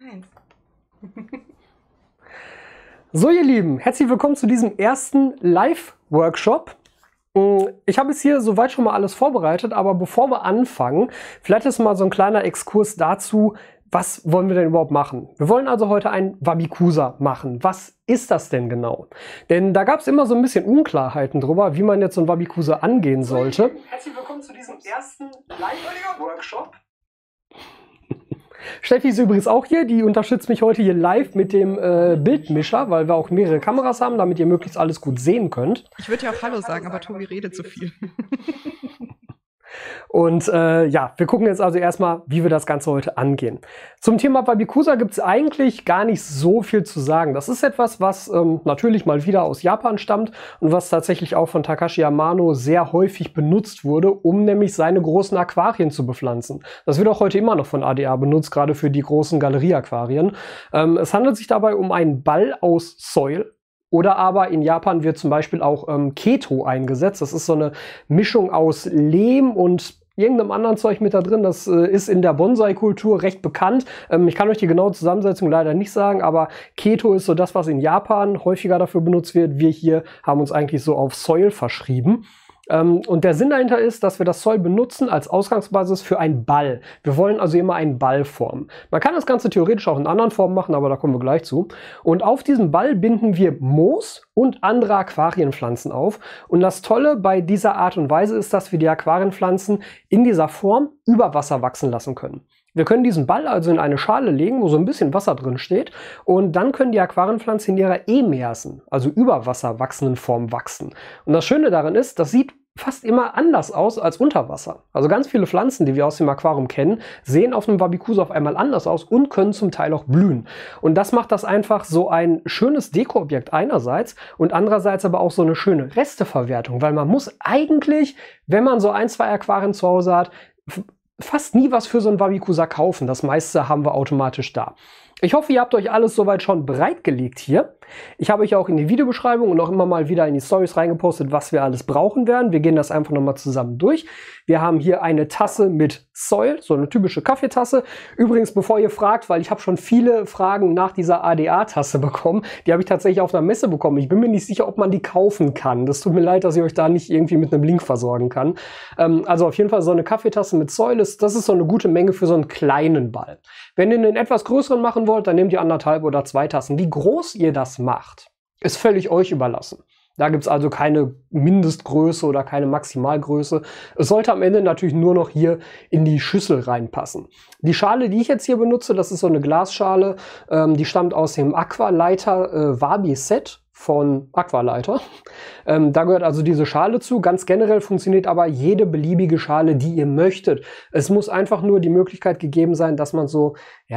Eins. So ihr Lieben, herzlich willkommen zu diesem ersten Live-Workshop. Ich habe jetzt hier soweit schon mal alles vorbereitet, aber bevor wir anfangen, vielleicht ist mal so ein kleiner Exkurs dazu, was wollen wir denn überhaupt machen? Wir wollen also heute einen Wabikusa machen. Was ist das denn genau? Denn da gab es immer so ein bisschen Unklarheiten drüber, wie man jetzt so ein Wabikusa angehen sollte. Herzlich willkommen zu diesem ersten Live-Workshop. Steffi ist übrigens auch hier, die unterstützt mich heute hier live mit dem Bildmischer, weil wir auch mehrere Kameras haben, damit ihr möglichst alles gut sehen könnt. Ich würde ja auch Hallo sagen, aber Tobi redet zu viel. Und ja, wir gucken jetzt also erstmal, wie wir das Ganze heute angehen. Zum Thema Wabikusa gibt es eigentlich gar nicht so viel zu sagen. Das ist etwas, was natürlich mal wieder aus Japan stammt und was tatsächlich auch von Takashi Amano sehr häufig benutzt wurde, um nämlich seine großen Aquarien zu bepflanzen. Das wird auch heute immer noch von ADA benutzt, gerade für die großen Galerieaquarien. Es handelt sich dabei um einen Ball aus Soil. Oder aber in Japan wird zum Beispiel auch Keto eingesetzt. Das ist so eine Mischung aus Lehm und irgendeinem anderen Zeug mit da drin. Das ist in der Bonsai-Kultur recht bekannt. Ich kann euch die genaue Zusammensetzung leider nicht sagen, aber Keto ist so das, was in Japan häufiger dafür benutzt wird. Wir hier haben uns eigentlich so auf Soil verschrieben. Und der Sinn dahinter ist, dass wir das Soil benutzen als Ausgangsbasis für einen Ball. Wir wollen also immer einen Ball formen. Man kann das Ganze theoretisch auch in anderen Formen machen, aber da kommen wir gleich zu. Und auf diesem Ball binden wir Moos und andere Aquarienpflanzen auf. Und das Tolle bei dieser Art und Weise ist, dass wir die Aquarienpflanzen in dieser Form über Wasser wachsen lassen können. Wir können diesen Ball also in eine Schale legen, wo so ein bisschen Wasser drin steht, und dann können die Aquarienpflanzen in ihrer emersen, also über Wasser wachsenden Form wachsen. Und das Schöne daran ist, das sieht fast immer anders aus als unter Wasser. Also ganz viele Pflanzen, die wir aus dem Aquarium kennen, sehen auf einem Wabikusa auf einmal anders aus und können zum Teil auch blühen. Und das macht das einfach so ein schönes Dekoobjekt einerseits und andererseits aber auch so eine schöne Resteverwertung, weil man muss eigentlich, wenn man so ein, zwei Aquarien zu Hause hat, fast nie was für so ein Wabikusa kaufen. Das meiste haben wir automatisch da. Ich hoffe, ihr habt euch alles soweit schon bereitgelegt hier. Ich habe euch auch in die Videobeschreibung und auch immer mal wieder in die Stories reingepostet, was wir alles brauchen werden. Wir gehen das einfach nochmal zusammen durch. Wir haben hier eine Tasse mit Soil, so eine typische Kaffeetasse. Übrigens, bevor ihr fragt, weil ich habe schon viele Fragen nach dieser ADA-Tasse bekommen. Die habe ich tatsächlich auf einer Messe bekommen. Ich bin mir nicht sicher, ob man die kaufen kann. Das tut mir leid, dass ich euch da nicht irgendwie mit einem Link versorgen kann. Also auf jeden Fall so eine Kaffeetasse mit Soil, das ist so eine gute Menge für so einen kleinen Ball. Wenn ihr einen etwas größeren machen wollt, dann nehmt ihr 1,5 oder 2 Tassen. Wie groß ihr das macht, ist völlig euch überlassen. Da gibt es also keine Mindestgröße oder keine Maximalgröße. Es sollte am Ende natürlich nur noch hier in die Schüssel reinpassen. Die Schale, die ich jetzt hier benutze, das ist so eine Glasschale, die stammt aus dem Aqualeiter Wabi Set von Aqualeiter. Da gehört also diese Schale zu. Ganz generell funktioniert aber jede beliebige Schale, die ihr möchtet. Es muss einfach nur die Möglichkeit gegeben sein, dass man so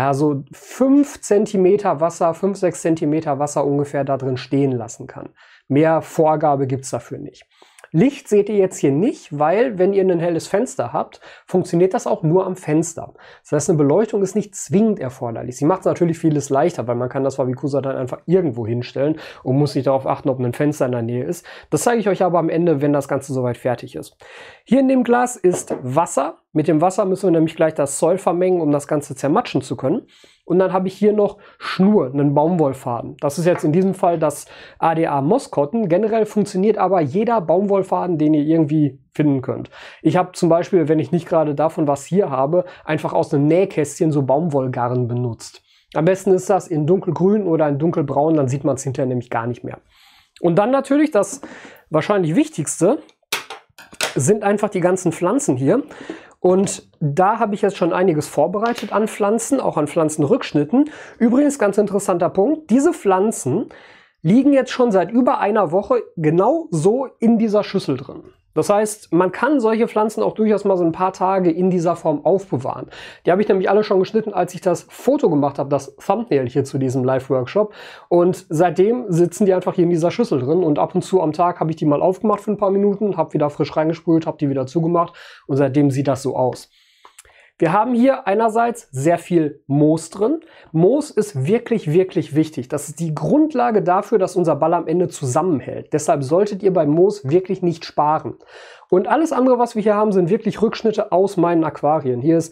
5 Zentimeter Wasser, 5, 6 Zentimeter Wasser ungefähr da drin stehen lassen kann. Mehr Vorgabe gibt's dafür nicht. Licht seht ihr jetzt hier nicht, weil wenn ihr ein helles Fenster habt, funktioniert das auch nur am Fenster. Das heißt, eine Beleuchtung ist nicht zwingend erforderlich. Sie macht natürlich vieles leichter, weil man kann das Wabikusa dann einfach irgendwo hinstellen und muss nicht darauf achten, ob ein Fenster in der Nähe ist. Das zeige ich euch aber am Ende, wenn das Ganze soweit fertig ist. Hier in dem Glas ist Wasser. Mit dem Wasser müssen wir nämlich gleich das Soil vermengen, um das Ganze zermatschen zu können. Und dann habe ich hier noch Schnur, einen Baumwollfaden. Das ist jetzt in diesem Fall das ADA Moss Cotton. Generell funktioniert aber jeder Baumwollfaden, den ihr irgendwie finden könnt. Ich habe zum Beispiel, wenn ich nicht gerade davon was hier habe, einfach aus einem Nähkästchen so Baumwollgarn benutzt. Am besten ist das in dunkelgrün oder in dunkelbraun, dann sieht man es hinterher nämlich gar nicht mehr. Und dann natürlich das wahrscheinlich Wichtigste sind einfach die ganzen Pflanzen hier. Und da habe ich jetzt schon einiges vorbereitet an Pflanzen, auch an Pflanzenrückschnitten. Übrigens, ganz interessanter Punkt, diese Pflanzen liegen jetzt schon seit über einer Woche genau so in dieser Schüssel drin. Das heißt, man kann solche Pflanzen auch durchaus mal so ein paar Tage in dieser Form aufbewahren. Die habe ich nämlich alle schon geschnitten, als ich das Foto gemacht habe, das Thumbnail hier zu diesem Live-Workshop. Und seitdem sitzen die einfach hier in dieser Schüssel drin. Und ab und zu am Tag habe ich die mal aufgemacht für ein paar Minuten, habe wieder frisch reingesprüht, habe die wieder zugemacht. Und seitdem sieht das so aus. Wir haben hier einerseits sehr viel Moos drin. Moos ist wirklich, wirklich wichtig. Das ist die Grundlage dafür, dass unser Ball am Ende zusammenhält. Deshalb solltet ihr bei Moos wirklich nicht sparen. Und alles andere, was wir hier haben, sind wirklich Rückschnitte aus meinen Aquarien. Hier ist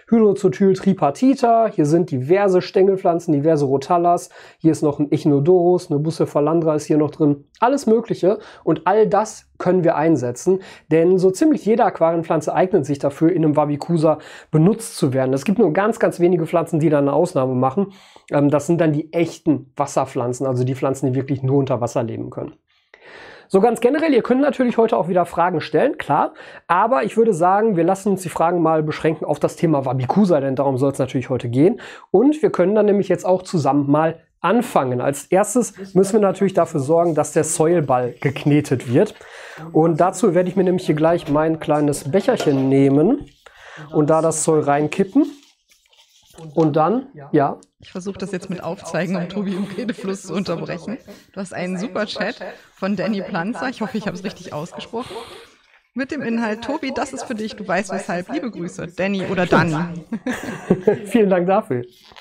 Hydrozotyl tripartita. Hier sind diverse Stängelpflanzen, diverse Rotallas. Hier ist noch ein Echinodorus, eine Bucephalandra ist hier noch drin. Alles Mögliche. Und all das können wir einsetzen, denn so ziemlich jede Aquarienpflanze eignet sich dafür, in einem Wabicusa benutzt zu werden. Es gibt nur ganz, ganz wenige Pflanzen, die da eine Ausnahme machen. Das sind dann die echten Wasserpflanzen, also die Pflanzen, die wirklich nur unter Wasser leben können. So ganz generell, ihr könnt natürlich heute auch wieder Fragen stellen, klar. Aber ich würde sagen, wir lassen uns die Fragen mal beschränken auf das Thema Wabicusa, denn darum soll es natürlich heute gehen. Und wir können dann nämlich jetzt auch zusammen mal anfangen. Als erstes müssen wir natürlich dafür sorgen, dass der Soilball geknetet wird. Und dazu werde ich mir nämlich hier gleich mein kleines Becherchen nehmen und da das Soil reinkippen. Und dann, ja. Ich versuche das jetzt mit Aufzeigen, um Tobi im Redefluss zu unterbrechen. Du hast einen super Chat von Danny Planzer. Ich hoffe, ich habe es richtig ausgesprochen. Mit dem Inhalt: Tobi, das ist für dich, du weißt weshalb. Liebe Grüße, Danny oder Dani. Vielen Dank dafür.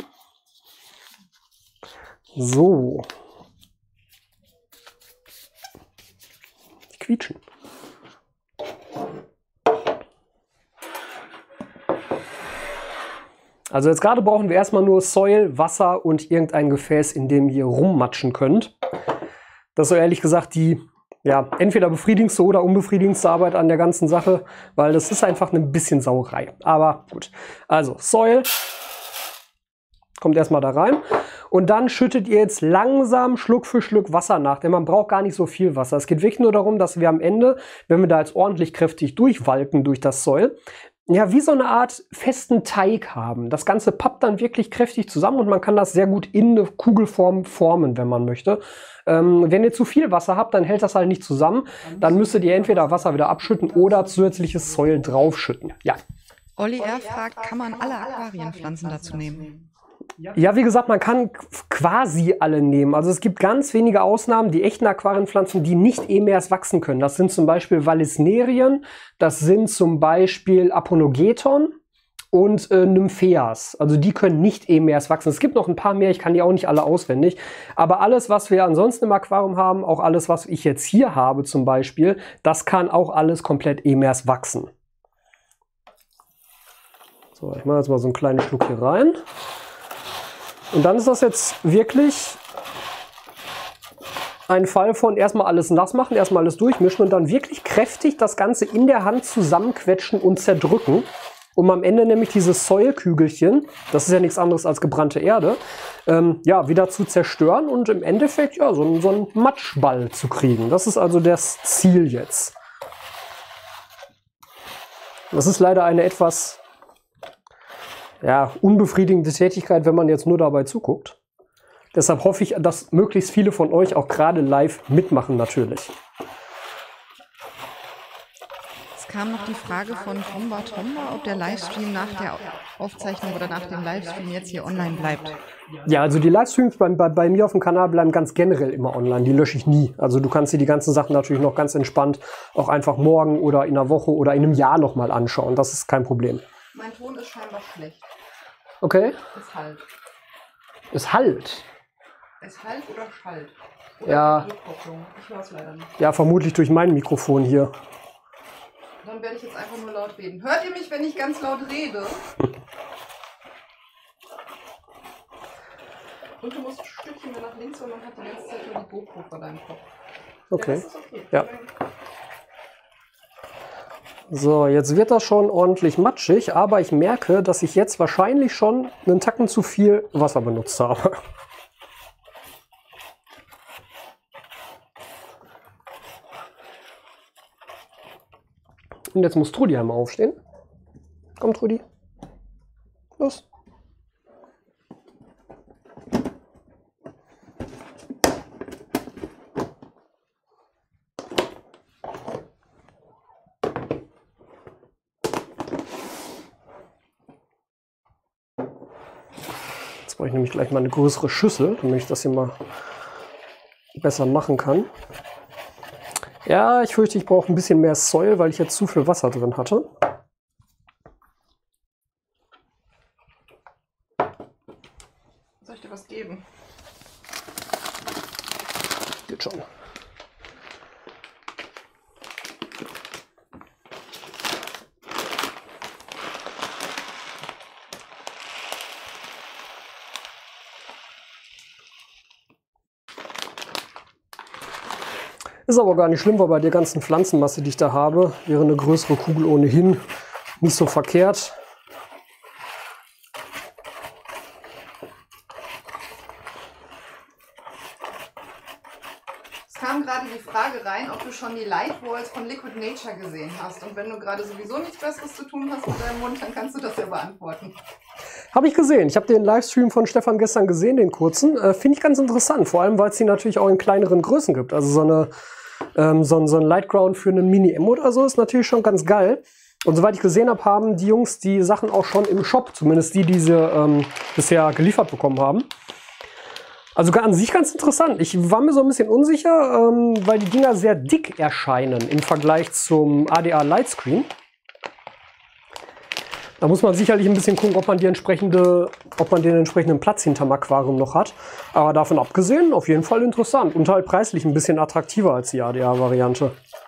So. Die quietschen. Also jetzt gerade brauchen wir erstmal nur Soil, Wasser und irgendein Gefäß, in dem ihr rummatschen könnt. Das ist so ehrlich gesagt die entweder befriedigendste oder unbefriedigendste Arbeit an der ganzen Sache, weil das ist einfach ein bisschen Sauerei. Aber gut. Also Soil kommt erstmal da rein. Und dann schüttet ihr jetzt langsam Schluck für Schluck Wasser nach, denn man braucht gar nicht so viel Wasser. Es geht wirklich nur darum, dass wir am Ende, wenn wir da jetzt ordentlich kräftig durchwalken durch das Soil, ja, wie so eine Art festen Teig haben. Das Ganze pappt dann wirklich kräftig zusammen und man kann das sehr gut in eine Kugelform formen, wenn man möchte. Wenn ihr zu viel Wasser habt, dann hält das halt nicht zusammen. Dann müsstet ihr entweder Wasser wieder abschütten oder zusätzliches Soil draufschütten. Ja. Olli R. fragt, kann man alle Aquarienpflanzen dazu nehmen? Ja, wie gesagt, man kann quasi alle nehmen. Also es gibt ganz wenige Ausnahmen, die echten Aquarienpflanzen, die nicht emers wachsen können. Das sind zum Beispiel Vallisnerien, das sind zum Beispiel Aponogeton und Nymphaeas. Also die können nicht emers wachsen. Es gibt noch ein paar mehr, ich kann die auch nicht alle auswendig. Aber alles, was wir ansonsten im Aquarium haben, auch alles, was ich jetzt hier habe zum Beispiel, das kann auch alles komplett emers wachsen. So, ich mache jetzt mal so einen kleinen Schluck hier rein. Und dann ist das jetzt wirklich ein Fall von erstmal alles nass machen, erstmal alles durchmischen und dann wirklich kräftig das Ganze in der Hand zusammenquetschen und zerdrücken, um am Ende nämlich dieses Soilkügelchen, das ist ja nichts anderes als gebrannte Erde, wieder zu zerstören und im Endeffekt so einen Matschball zu kriegen. Das ist also das Ziel jetzt. Das ist leider eine etwas unbefriedigende Tätigkeit, wenn man jetzt nur dabei zuguckt. Deshalb hoffe ich, dass möglichst viele von euch auch gerade live mitmachen natürlich. Es kam noch die Frage von Tomba, ob der Livestream nach der Aufzeichnung oder nach dem Livestream jetzt hier online bleibt. Ja, also die Livestreams bei mir auf dem Kanal bleiben ganz generell immer online. Die lösche ich nie. Also du kannst dir die ganzen Sachen natürlich noch ganz entspannt auch einfach morgen oder in einer Woche oder in einem Jahr nochmal anschauen. Das ist kein Problem. Mein Ton ist scheinbar schlecht. Okay. Es halt. Es halt? Es halt oder schallt? Oder ja. Ich höre es leider nicht. Ja, vermutlich durch mein Mikrofon hier. Dann werde ich jetzt einfach nur laut reden. Hört ihr mich, wenn ich ganz laut rede? Und du musst ein Stückchen mehr nach links, weil man hat die ganze Zeit nur die GoPro vor deinem Kopf. Okay. Ja, das ist okay. Ja. So, jetzt wird das schon ordentlich matschig, aber ich merke, dass ich jetzt wahrscheinlich schon einen Tacken zu viel Wasser benutzt habe. Und jetzt muss Trudi einmal aufstehen. Komm, Trudi. Los. Jetzt brauche ich nämlich gleich mal eine größere Schüssel, damit ich das hier mal besser machen kann. Ja, ich fürchte, ich brauche ein bisschen mehr Soil, weil ich jetzt zu viel Wasser drin hatte. Soll ich dir was geben? Geht schon. Ist aber gar nicht schlimm, weil bei der ganzen Pflanzenmasse, die ich da habe, wäre eine größere Kugel ohnehin nicht so verkehrt. Es kam gerade die Frage rein, ob du schon die Light Walls von Liquid Nature gesehen hast. Und wenn du gerade sowieso nichts Besseres zu tun hast mit deinem Mund, dann kannst du das ja beantworten. Habe ich gesehen. Ich habe den Livestream von Stefan gestern gesehen, den kurzen. Finde ich ganz interessant, vor allem, weil es die natürlich auch in kleineren Größen gibt. Also so ein Lightground für einen Mini-M oder so ist natürlich schon ganz geil. Und soweit ich gesehen habe, haben die Jungs die Sachen auch schon im Shop, zumindest die sie bisher geliefert bekommen haben. Also an sich ganz interessant. Ich war mir so ein bisschen unsicher, weil die Dinger sehr dick erscheinen im Vergleich zum ADA Lightscreen. Da muss man sicherlich ein bisschen gucken, ob man den entsprechenden Platz hinterm Aquarium noch hat. Aber davon abgesehen, auf jeden Fall interessant und halt preislich ein bisschen attraktiver als die ADA-Variante.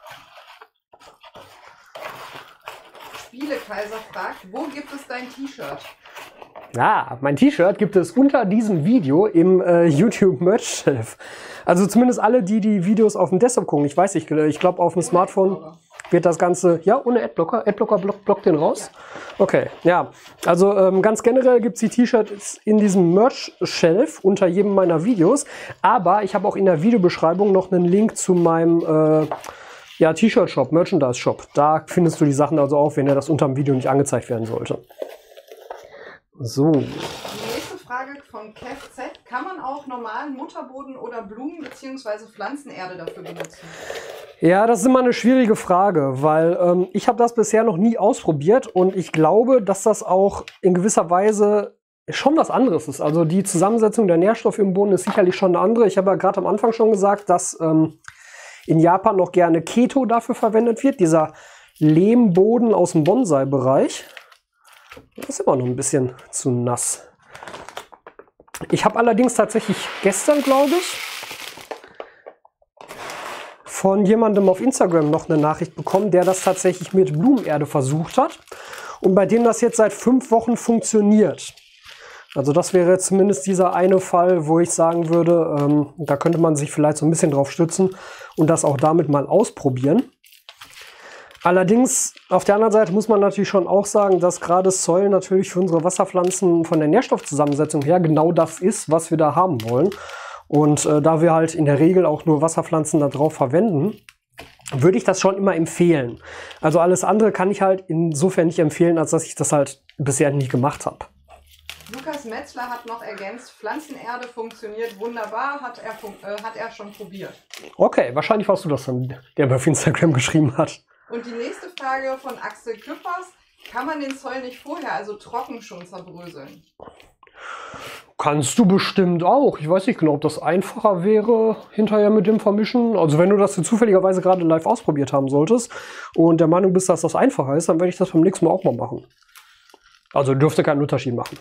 Spielekaiser fragt, wo gibt es dein T-Shirt? Ja, mein T-Shirt gibt es unter diesem Video im YouTube Merch Shelf. Also zumindest alle, die die Videos auf dem Desktop gucken. Ich weiß nicht, ich glaube auf dem Smartphone wird das Ganze, ja, ohne Adblocker. Adblocker blockt den raus. Okay, ja. Also ganz generell gibt es die T-Shirts in diesem Merch-Shelf unter jedem meiner Videos. Aber ich habe auch in der Videobeschreibung noch einen Link zu meinem T-Shirt-Shop, Merchandise-Shop. Da findest du die Sachen also auch, wenn ja das unter dem Video nicht angezeigt werden sollte. So. Die nächste Frage von Kev Z. Kann man auch normalen Mutterboden oder Blumen- bzw. Pflanzenerde dafür benutzen? Ja, das ist immer eine schwierige Frage, weil ich habe das bisher noch nie ausprobiert und ich glaube, dass das auch in gewisser Weise schon was anderes ist. Also die Zusammensetzung der Nährstoffe im Boden ist sicherlich schon eine andere. Ich habe ja gerade am Anfang schon gesagt, dass in Japan noch gerne Keto dafür verwendet wird, dieser Lehmboden aus dem Bonsai-Bereich. Das ist immer noch ein bisschen zu nass. Ich habe allerdings tatsächlich gestern, glaube ich, von jemandem auf Instagram noch eine Nachricht bekommen, der das tatsächlich mit Blumenerde versucht hat und bei dem das jetzt seit 5 Wochen funktioniert. Also das wäre zumindest dieser eine Fall, wo ich sagen würde, da könnte man sich vielleicht so ein bisschen drauf stützen und das auch damit mal ausprobieren. Allerdings, auf der anderen Seite muss man natürlich schon auch sagen, dass gerade Soil natürlich für unsere Wasserpflanzen von der Nährstoffzusammensetzung her genau das ist, was wir da haben wollen. Und da wir halt in der Regel auch nur Wasserpflanzen da drauf verwenden, würde ich das schon immer empfehlen. Also alles andere kann ich halt insofern nicht empfehlen, als dass ich das halt bisher nie gemacht habe. Lukas Metzler hat noch ergänzt, Pflanzenerde funktioniert wunderbar, hat er schon probiert. Okay, wahrscheinlich warst du das dann, der mir auf Instagram geschrieben hat. Und die nächste Frage von Axel Küppers, kann man den Zoll nicht vorher, also trocken schon zerbröseln? Kannst du bestimmt auch. Ich weiß nicht genau, ob das einfacher wäre hinterher mit dem Vermischen. Also wenn du das zufälligerweise gerade live ausprobiert haben solltest und der Meinung bist, dass das einfacher ist, dann werde ich das beim nächsten Mal auch mal machen. Also dürfte keinen Unterschied machen.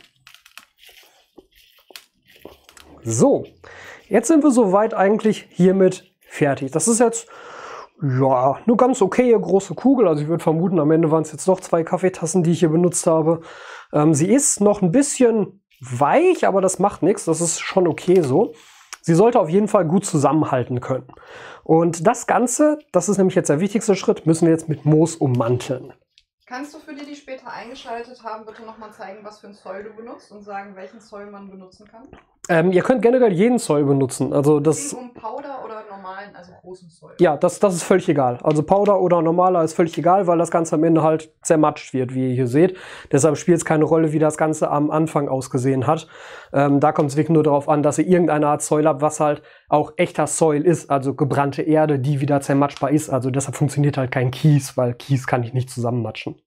So, jetzt sind wir soweit eigentlich hiermit fertig. Das ist jetzt ja eine ganz okaye große Kugel. Also ich würde vermuten, am Ende waren es jetzt noch 2 Kaffeetassen, die ich hier benutzt habe. Sie ist noch ein bisschen weich, aber das macht nichts. Das ist schon okay so. Sie sollte auf jeden Fall gut zusammenhalten können. Und das Ganze, das ist nämlich jetzt der wichtigste Schritt, müssen wir jetzt mit Moos ummanteln. Kannst du für die später eingeschaltet haben, bitte nochmal zeigen, was für ein Zoll du benutzt und sagen, welchen Zoll man benutzen kann? Ihr könnt generell jeden Zoll benutzen. Also das um Powder oder normalen, also großen Zoll? Ja, das ist völlig egal. Also Powder oder normaler ist völlig egal, weil das Ganze am Ende halt zermatscht wird, wie ihr hier seht. Deshalb spielt es keine Rolle, wie das Ganze am Anfang ausgesehen hat. Da kommt es wirklich nur darauf an, dass ihr irgendeine Art Soil habt, was halt auch echter Soil ist, also gebrannte Erde, die wieder zermatschbar ist. Also deshalb funktioniert halt kein Kies, weil Kies kann ich nicht zusammenmatschen.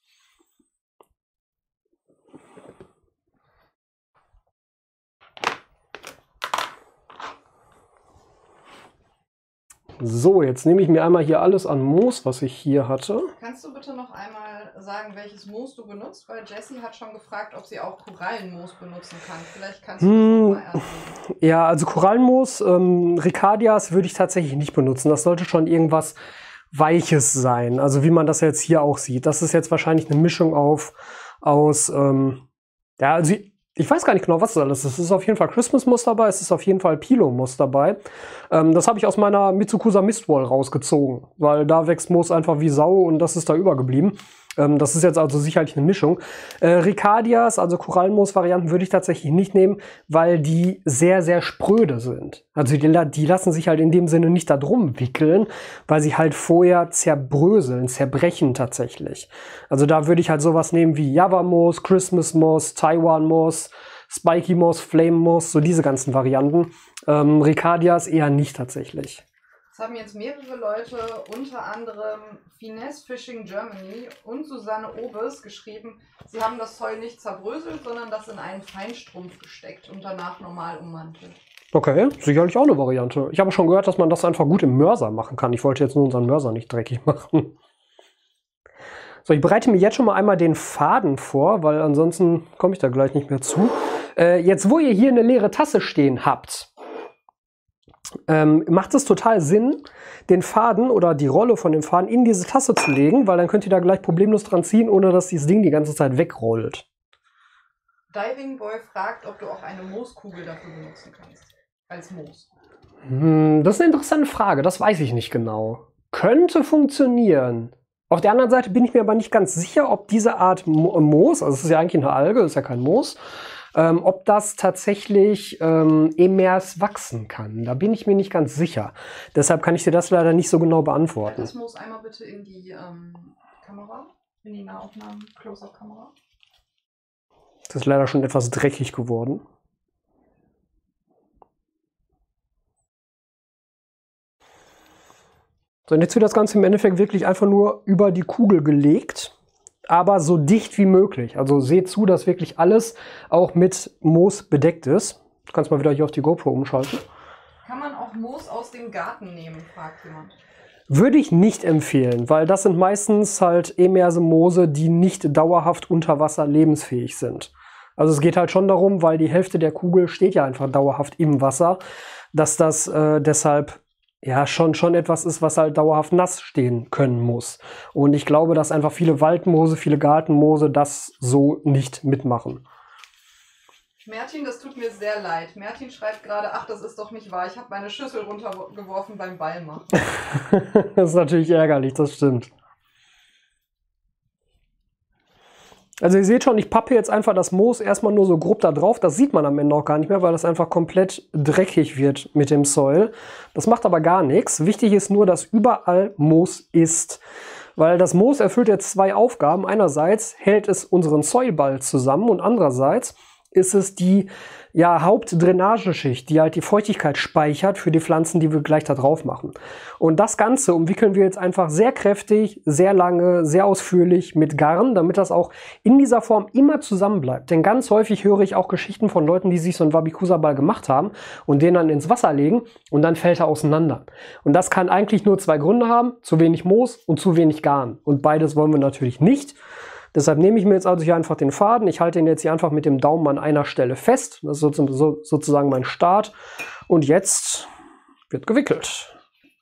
So, jetzt nehme ich mir einmal hier alles an Moos, was ich hier hatte. Kannst du bitte noch einmal sagen, welches Moos du benutzt? Weil Jessie hat schon gefragt, ob sie auch Korallenmoos benutzen kann. Vielleicht kannst du das nochmal erzählen. Ja, also Korallenmoos, Ricadias würde ich tatsächlich nicht benutzen. Das sollte schon irgendwas Weiches sein. Also wie man das jetzt hier auch sieht. Das ist jetzt wahrscheinlich eine Mischung aus, ja, also Ich weiß gar nicht genau, was das alles ist. Es ist auf jeden Fall Christmas-Moos dabei, es ist auf jeden Fall Pilo-Moos dabei. Das habe ich aus meiner Mitsukusa Mistwall rausgezogen, weil da wächst Moos einfach wie Sau und das ist da übergeblieben. Das ist jetzt also sicherlich eine Mischung. Ricadias, also Korallenmoos-Varianten, würde ich tatsächlich nicht nehmen, weil die sehr, sehr spröde sind. Also die lassen sich halt in dem Sinne nicht da drum wickeln, weil sie halt vorher zerbröseln, zerbrechen tatsächlich. Also da würde ich halt sowas nehmen wie Java-Moos, Christmas-Moos, Taiwan-Moos, Spiky-Moos, Flame-Moos, so diese ganzen Varianten. Ricadias eher nicht tatsächlich. Es haben jetzt mehrere Leute, unter anderem Finesse Fishing Germany und Susanne Obes, geschrieben, sie haben das Zeug nicht zerbröselt, sondern das in einen Feinstrumpf gesteckt und danach normal ummantelt. Okay, sicherlich auch eine Variante. Ich habe schon gehört, dass man das einfach gut im Mörser machen kann. Ich wollte jetzt nur unseren Mörser nicht dreckig machen. So, ich bereite mir jetzt schon mal einmal den Faden vor, weil ansonsten komme ich da gleich nicht mehr zu. Jetzt, wo ihr hier eine leere Tasse stehen habt, macht es total Sinn, den Faden oder die Rolle von dem Faden in diese Tasse zu legen, weil dann könnt ihr da gleich problemlos dran ziehen, ohne dass dieses Ding die ganze Zeit wegrollt. Diving Boy fragt, ob du auch eine Mooskugel dafür benutzen kannst. Als Moos. Das ist eine interessante Frage, das weiß ich nicht genau. Könnte funktionieren. Auf der anderen Seite bin ich mir aber nicht ganz sicher, ob diese Art Moos, also es ist ja eigentlich eine Alge, ist ja kein Moos, ob das tatsächlich immers wachsen kann. Da bin ich mir nicht ganz sicher. Deshalb kann ich dir das leider nicht so genau beantworten. Das Moos einmal bitte in die Kamera, in die Nahaufnahmen, Close-Up-Kamera. Das ist leider schon etwas dreckig geworden. So, und jetzt wird das Ganze im Endeffekt wirklich einfach nur über die Kugel gelegt, aber so dicht wie möglich. Also seht zu, dass wirklich alles auch mit Moos bedeckt ist. Du kannst mal wieder hier auf die GoPro umschalten. Kann man auch Moos aus dem Garten nehmen, fragt jemand. Würde ich nicht empfehlen, weil das sind meistens halt emerse Moose, die nicht dauerhaft unter Wasser lebensfähig sind. Also es geht halt schon darum, weil die Hälfte der Kugel steht ja einfach dauerhaft im Wasser, dass das deshalb ja schon etwas ist, was halt dauerhaft nass stehen können muss. Und ich glaube, dass einfach viele Waldmoose, viele Gartenmoose das so nicht mitmachen. Mertin, das tut mir sehr leid. Mertin schreibt gerade, ach, das ist doch nicht wahr. Ich habe meine Schüssel runtergeworfen beim Ballmachen. Das ist natürlich ärgerlich, das stimmt. Also ihr seht schon, ich pappe jetzt einfach das Moos erstmal nur so grob da drauf. Das sieht man am Ende auch gar nicht mehr, weil das einfach komplett dreckig wird mit dem Soil. Das macht aber gar nichts. Wichtig ist nur, dass überall Moos ist. Weil das Moos erfüllt jetzt zwei Aufgaben. Einerseits hält es unseren Soilball zusammen und andererseits ist es die Hauptdrainageschicht, die halt die Feuchtigkeit speichert für die Pflanzen, die wir gleich da drauf machen. Und das Ganze umwickeln wir jetzt einfach sehr kräftig, sehr lange, sehr ausführlich mit Garn, damit das auch in dieser Form immer zusammen bleibt. Denn ganz häufig höre ich auch Geschichten von Leuten, die sich so einen Wabikusa-Ball gemacht haben und den dann ins Wasser legen und dann fällt er auseinander. Und das kann eigentlich nur zwei Gründe haben: zu wenig Moos und zu wenig Garn. Und beides wollen wir natürlich nicht. Deshalb nehme ich mir jetzt also hier einfach den Faden. Ich halte ihn jetzt hier einfach mit dem Daumen an einer Stelle fest. Das ist sozusagen mein Start. Und jetzt wird gewickelt.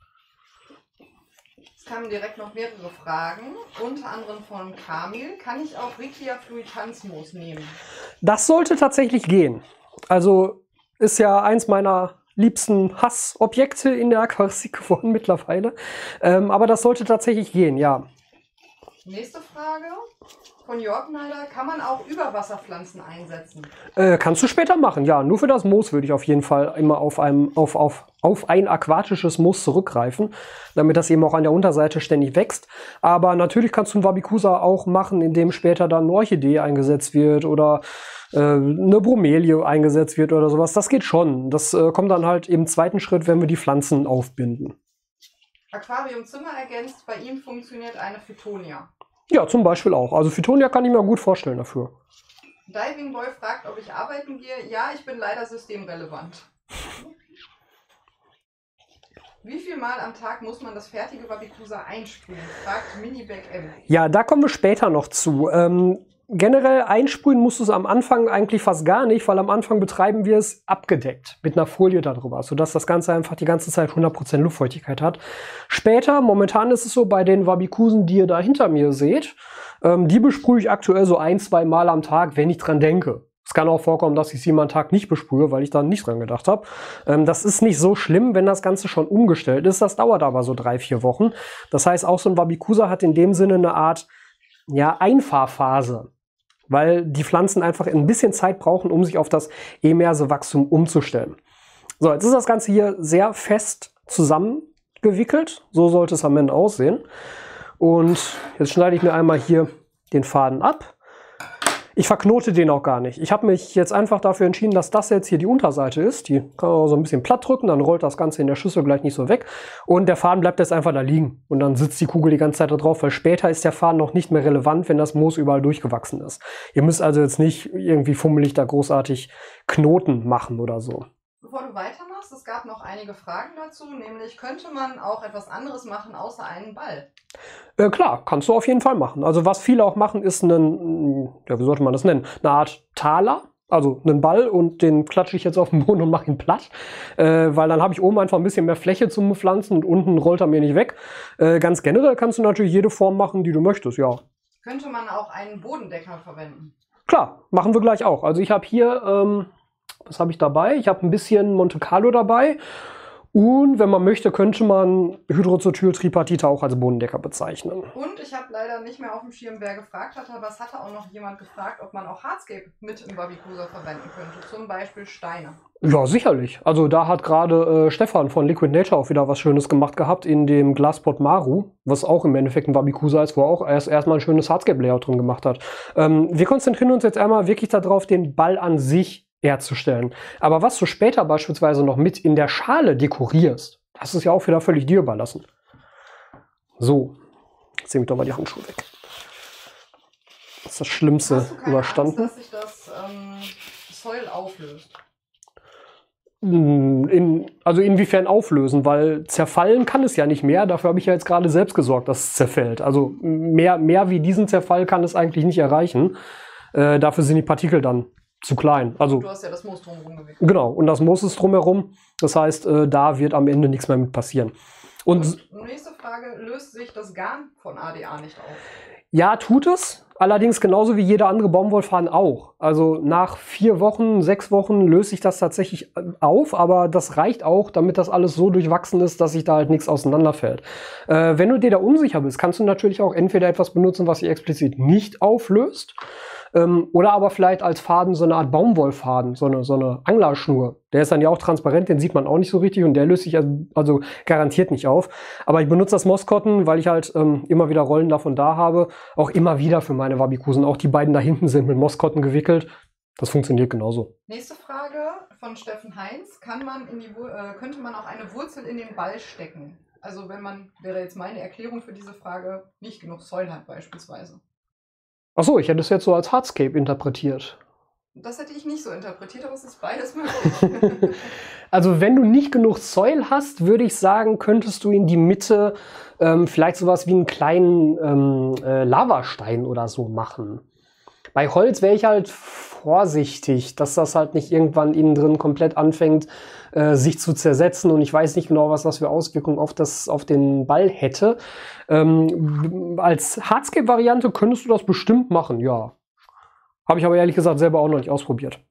Es kamen direkt noch mehrere Fragen, unter anderem von Kamil. Kann ich auch Riccia fluitans-Moos nehmen? Das sollte tatsächlich gehen. Also ist ja eins meiner liebsten Hassobjekte in der Aquaristik geworden mittlerweile. Aber das sollte tatsächlich gehen, ja. Nächste Frage von Jörg Neider. Kann man auch Überwasserpflanzen einsetzen? Kannst du später machen, ja. Nur für das Moos würde ich auf jeden Fall immer auf ein aquatisches Moos zurückgreifen, damit das eben auch an der Unterseite ständig wächst. Aber natürlich kannst du ein Wabikusa auch machen, indem später dann eine Orchidee eingesetzt wird oder eine Bromelie eingesetzt wird oder sowas. Das geht schon. Das kommt dann halt im zweiten Schritt, wenn wir die Pflanzen aufbinden. Aquariumzimmer ergänzt, bei ihm funktioniert eine Phytonia. Ja, zum Beispiel auch. Also Phytonia kann ich mir gut vorstellen dafür. Diving Boy fragt, ob ich arbeiten gehe. Ja, ich bin leider systemrelevant. Wie viel Mal am Tag muss man das fertige Wabikusa einsprühen? Fragt Miniback M. Ja, da kommen wir später noch zu. Generell einsprühen musst du es am Anfang eigentlich fast gar nicht, weil am Anfang betreiben wir es abgedeckt mit einer Folie darüber, sodass das Ganze einfach die ganze Zeit 100% Luftfeuchtigkeit hat. Später, momentan ist es so, bei den Wabikusen, die ihr da hinter mir seht, die besprühe ich aktuell so 1-2 Mal am Tag, wenn ich dran denke. Es kann auch vorkommen, dass ich sie mal einen Tag nicht besprühe, weil ich da nicht dran gedacht habe. Das ist nicht so schlimm, wenn das Ganze schon umgestellt ist. Das dauert aber so 3-4 Wochen. Das heißt, auch so ein Wabikusa hat in dem Sinne eine Art Einfahrphase, weil die Pflanzen einfach ein bisschen Zeit brauchen, um sich auf das emerse Wachstum umzustellen. So, jetzt ist das Ganze hier sehr fest zusammengewickelt. So sollte es am Ende aussehen. Und jetzt schneide ich mir einmal hier den Faden ab. Ich verknote den auch gar nicht. Ich habe mich jetzt einfach dafür entschieden, dass das jetzt hier die Unterseite ist. Die kann man so ein bisschen platt drücken, dann rollt das Ganze in der Schüssel gleich nicht so weg. Und der Faden bleibt jetzt einfach da liegen. Und dann sitzt die Kugel die ganze Zeit da drauf, weil später ist der Faden noch nicht mehr relevant, wenn das Moos überall durchgewachsen ist. Ihr müsst also jetzt nicht irgendwie fummelig da großartig Knoten machen oder so. Bevor du weitermachst, es gab noch einige Fragen dazu, nämlich könnte man auch etwas anderes machen, außer einen Ball? Klar, kannst du auf jeden Fall machen. Also was viele auch machen, ist wie sollte man das nennen? Eine Art Taler, also einen Ball, und den klatsche ich jetzt auf den Boden und mache ihn platt, weil dann habe ich oben einfach ein bisschen mehr Fläche zum Pflanzen und unten rollt er mir nicht weg. Ganz generell kannst du natürlich jede Form machen, die du möchtest, ja. Könnte man auch einen Bodendecker verwenden? Klar, machen wir gleich auch. Also ich habe hier, was habe ich dabei? Ich habe ein bisschen Monte Carlo dabei. Und wenn man möchte, könnte man Hydrozotyl-Tripartite auch als Bodendecker bezeichnen. Und ich habe leider nicht mehr auf dem Schirm, wer gefragt hatte, aber es hatte auch noch jemand gefragt, ob man auch Hardscape mit im Wabikusa verwenden könnte. Zum Beispiel Steine. Ja, sicherlich. Also da hat gerade Stefan von Liquid Nature auch wieder was Schönes gemacht gehabt in dem Glasspot Maru, was auch im Endeffekt ein Wabikusa ist, wo er auch erstmal ein schönes Hardscape-Layout drin gemacht hat. Wir konzentrieren uns jetzt einmal wirklich darauf, den Ball an sich herzustellen. Aber was du später beispielsweise noch mit in der Schale dekorierst, das ist ja auch wieder völlig dir überlassen. So, jetzt nehme ich doch mal die Handschuhe weg. Das ist das Schlimmste Hast du keine überstanden. Angst, dass sich das Soil auflöst? Also inwiefern auflösen, weil zerfallen kann es ja nicht mehr. Dafür habe ich ja jetzt gerade selbst gesorgt, dass es zerfällt. Also mehr wie diesen Zerfall kann es eigentlich nicht erreichen. Dafür sind die Partikel dann zu klein. Also, du hast ja das Moos drumherum gewickelt. Genau, und das Moos ist drumherum. Das heißt, da wird am Ende nichts mehr mit passieren. Und nächste Frage, löst sich das Garn von ADA nicht auf? Ja, tut es. Allerdings genauso wie jeder andere Baumwollfaden auch. Also nach 4 Wochen, 6 Wochen löst sich das tatsächlich auf, aber das reicht auch, damit das alles so durchwachsen ist, dass sich da halt nichts auseinanderfällt. Wenn du dir da unsicher bist, kannst du natürlich auch entweder etwas benutzen, was sich explizit nicht auflöst, oder aber vielleicht als Faden so eine Art Baumwollfaden, so eine Anglerschnur. Der ist dann ja auch transparent, den sieht man auch nicht so richtig und der löst sich also garantiert nicht auf. Aber ich benutze das Moss Cotton, weil ich halt immer wieder Rollen davon da habe, auch immer wieder für meine Wabikusen. Auch die beiden da hinten sind mit Moss Cotton gewickelt. Das funktioniert genauso. Nächste Frage von Steffen Heinz. Könnte man auch eine Wurzel in den Ball stecken? Also wäre jetzt meine Erklärung für diese Frage, nicht genug Soil hat beispielsweise. Achso, ich hätte es jetzt so als Hardscape interpretiert. Das hätte ich nicht so interpretiert, aber es ist beides möglich. Also wenn du nicht genug Soil hast, würde ich sagen, könntest du in die Mitte vielleicht sowas wie einen kleinen Lavastein oder so machen. Bei Holz wäre ich halt vorsichtig, dass das halt nicht irgendwann innen drin komplett anfängt, sich zu zersetzen. Und ich weiß nicht genau, was das für Auswirkungen auf den Ball hätte. Als Hardscape-Variante könntest du das bestimmt machen, ja. Habe ich aber ehrlich gesagt selber auch noch nicht ausprobiert.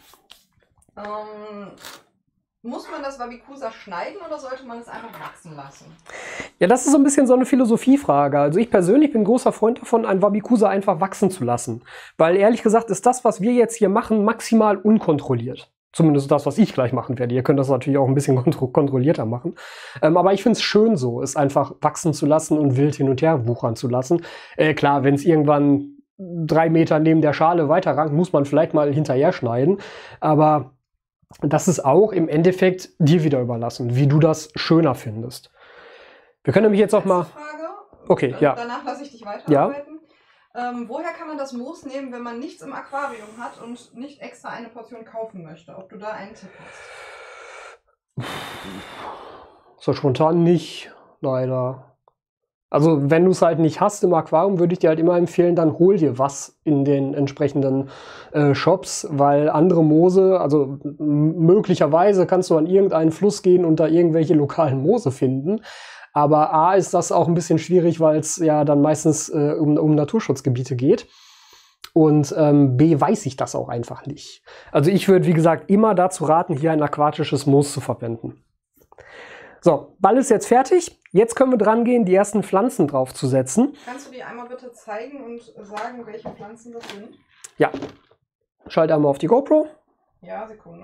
Muss man das Wabikusa schneiden oder sollte man es einfach wachsen lassen? Ja, das ist so ein bisschen so eine Philosophiefrage. Also ich persönlich bin großer Freund davon, ein Wabikusa einfach wachsen zu lassen. Weil ehrlich gesagt ist das, was wir jetzt hier machen, maximal unkontrolliert. Zumindest das, was ich gleich machen werde. Ihr könnt das natürlich auch ein bisschen kontrollierter machen. Aber ich finde es schön so, es einfach wachsen zu lassen und wild hin und her wuchern zu lassen. Klar, wenn es irgendwann 3 Meter neben der Schale weiterrankt, muss man vielleicht mal hinterher schneiden. Aber das ist auch im Endeffekt dir wieder überlassen, wie du das schöner findest. Wir können nämlich jetzt auch mal... Frage. Okay, ja. Danach lasse ich dich weiterarbeiten. Ja. Woher kann man das Moos nehmen, wenn man nichts im Aquarium hat und nicht extra eine Portion kaufen möchte? Ob du da einen Tipp hast? So spontan nicht, leider. Also wenn du es halt nicht hast im Aquarium, würde ich dir halt immer empfehlen, dann hol dir was in den entsprechenden Shops, weil andere Moose, also möglicherweise kannst du an irgendeinen Fluss gehen und da irgendwelche lokalen Moose finden. Aber A ist das auch ein bisschen schwierig, weil es ja dann meistens um Naturschutzgebiete geht. Und B, weiß ich das auch einfach nicht. Also ich würde, wie gesagt, immer dazu raten, hier ein aquatisches Moos zu verwenden. So, Ball ist jetzt fertig. Jetzt können wir dran gehen, die ersten Pflanzen draufzusetzen. Kannst du die einmal bitte zeigen und sagen, welche Pflanzen das sind? Ja. Schalte einmal auf die GoPro. Ja, Sekunde.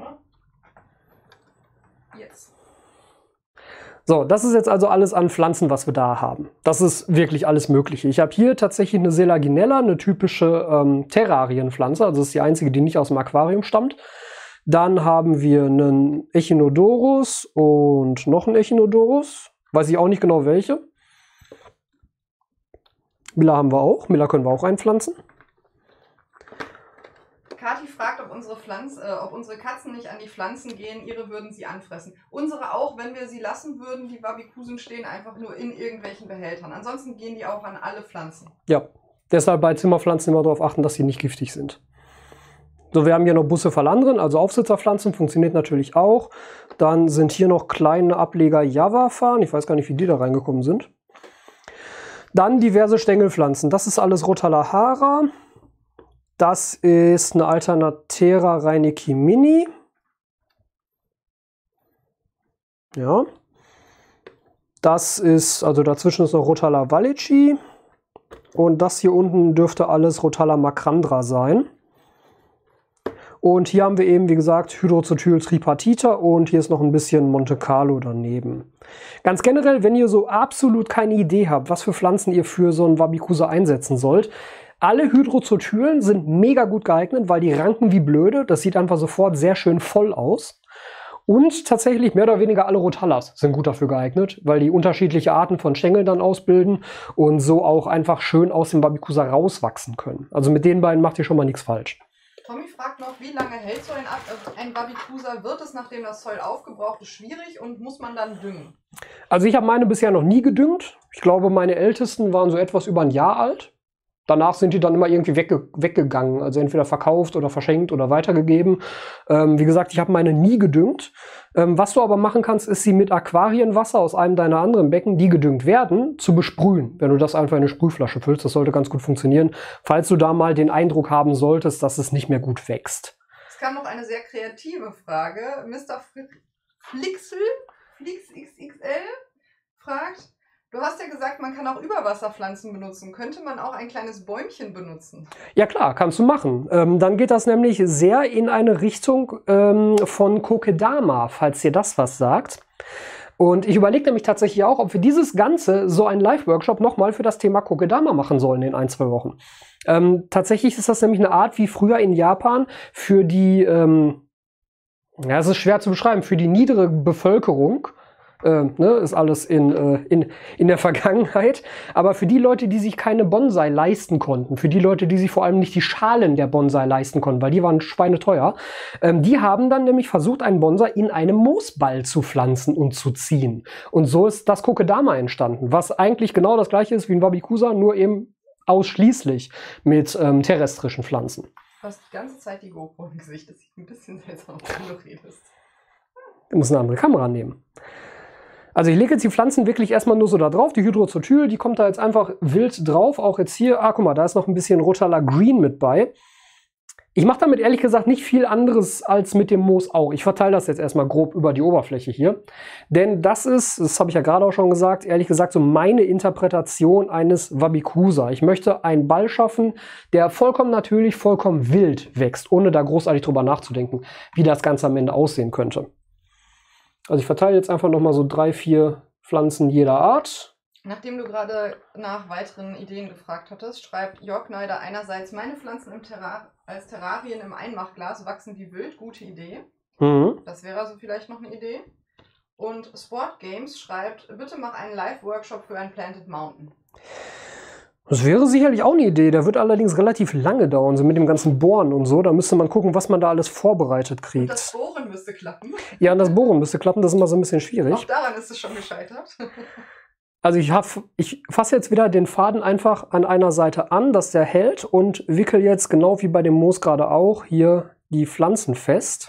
Jetzt. So, das ist jetzt also alles an Pflanzen, was wir da haben. Das ist wirklich alles Mögliche. Ich habe hier tatsächlich eine Selaginella, eine typische Terrarienpflanze. Also das ist die einzige, die nicht aus dem Aquarium stammt. Dann haben wir einen Echinodorus und noch einen Echinodorus. Weiß ich auch nicht genau welche. Miller haben wir auch. Miller können wir auch einpflanzen. Kathi fragt, ob unsere Katzen nicht an die Pflanzen gehen. Ihre würden sie anfressen. Unsere auch, wenn wir sie lassen würden. Die Wabikusen stehen einfach nur in irgendwelchen Behältern. Ansonsten gehen die auch an alle Pflanzen. Ja, deshalb bei Zimmerpflanzen immer darauf achten, dass sie nicht giftig sind. So, wir haben hier noch Bucephalandren, also Aufsitzerpflanzen, funktioniert natürlich auch. Dann sind hier noch kleine Ableger Javafarn. Ich weiß gar nicht, wie die da reingekommen sind. Dann diverse Stängelpflanzen. Das ist alles Rothalahara. Das ist eine Alternatera Reinecki Mini. Ja. Das ist, also dazwischen ist noch Rothala Wallichi. Und das hier unten dürfte alles Rothala macrandra sein. Und hier haben wir eben, wie gesagt, Hydrozotyl tripartita und hier ist noch ein bisschen Monte Carlo daneben. Ganz generell, wenn ihr so absolut keine Idee habt, was für Pflanzen ihr für so einen Wabikusa einsetzen sollt, alle Hydrozotylen sind mega gut geeignet, weil die ranken wie blöde. Das sieht einfach sofort sehr schön voll aus. Und tatsächlich mehr oder weniger alle Rothallas sind gut dafür geeignet, weil die unterschiedliche Arten von Stängeln dann ausbilden und so auch einfach schön aus dem Wabikusa rauswachsen können. Also mit den beiden macht ihr schon mal nichts falsch. Tommy fragt noch, wie lange hält so ein Wabikusa? Wird es, nachdem das Soil aufgebraucht ist, schwierig und muss man dann düngen? Also ich habe meine bisher noch nie gedüngt. Ich glaube, meine ältesten waren so etwas über ein Jahr alt. Danach sind die dann immer irgendwie weggegangen, also entweder verkauft oder verschenkt oder weitergegeben. Wie gesagt, ich habe meine nie gedüngt. Was du aber machen kannst, ist sie mit Aquarienwasser aus einem deiner anderen Becken, die gedüngt werden, zu besprühen. Wenn du das einfach in eine Sprühflasche füllst, das sollte ganz gut funktionieren, falls du da mal den Eindruck haben solltest, dass es nicht mehr gut wächst. Es kam noch eine sehr kreative Frage. Mr. Flixl XXL fragt, du hast ja gesagt, man kann auch Überwasserpflanzen benutzen. Könnte man auch ein kleines Bäumchen benutzen? Ja klar, kannst du machen. Dann geht das nämlich sehr in eine Richtung von Kokedama, falls dir das was sagt. Und ich überlege nämlich tatsächlich auch, ob wir dieses Ganze, so einen Live-Workshop, nochmal für das Thema Kokedama machen sollen in 1-2 Wochen. Tatsächlich ist das nämlich eine Art wie früher in Japan für die, ja, es ist schwer zu beschreiben, für die niedere Bevölkerung. Ist alles in der Vergangenheit. Aber für die Leute, die sich keine Bonsai leisten konnten, für die Leute, die sich vor allem nicht die Schalen der Bonsai leisten konnten, weil die waren schweineteuer, die haben dann nämlich versucht, einen Bonsai in einem Moosball zu pflanzen und zu ziehen. Und so ist das Kokedama entstanden, was eigentlich genau das gleiche ist wie ein Wabikusa, nur eben ausschließlich mit terrestrischen Pflanzen. Du hast die ganze Zeit die GoPro im Gesicht. Das sieht ein bisschen seltsam aus, wenn du redest. Du musst eine andere Kamera nehmen. Also ich lege jetzt die Pflanzen wirklich erstmal nur so da drauf. Die Hydrozotyl, die kommt da jetzt einfach wild drauf. Auch jetzt hier, guck mal, da ist noch ein bisschen Rothala Green mit bei. Ich mache damit ehrlich gesagt nicht viel anderes als mit dem Moos auch. Ich verteile das jetzt erstmal grob über die Oberfläche hier. Denn das habe ich ja gerade auch schon gesagt, ehrlich gesagt so meine Interpretation eines Wabikusa. Ich möchte einen Ball schaffen, der vollkommen natürlich, vollkommen wild wächst, ohne da großartig drüber nachzudenken, wie das Ganze am Ende aussehen könnte. Also ich verteile jetzt einfach nochmal so 3-4 Pflanzen jeder Art. Nachdem du gerade nach weiteren Ideen gefragt hattest, schreibt Jörg Neuder einerseits, meine Pflanzen als Terrarien im Einmachglas wachsen wie wild, gute Idee. Das wäre also vielleicht noch eine Idee. Und Sport Games schreibt, bitte mach einen Live-Workshop für ein Planted Mountain. Das wäre sicherlich auch eine Idee. Der wird allerdings relativ lange dauern, so mit dem ganzen Bohren und so. Da müsste man gucken, was man da alles vorbereitet kriegt. Und das Bohren müsste klappen. Ja, und das Bohren müsste klappen. Das ist immer so ein bisschen schwierig. Auch daran ist es schon gescheitert. Also ich fasse jetzt wieder den Faden einfach an einer Seite an, dass der hält und wickel jetzt, genau wie bei dem Moos gerade auch, hier die Pflanzen fest.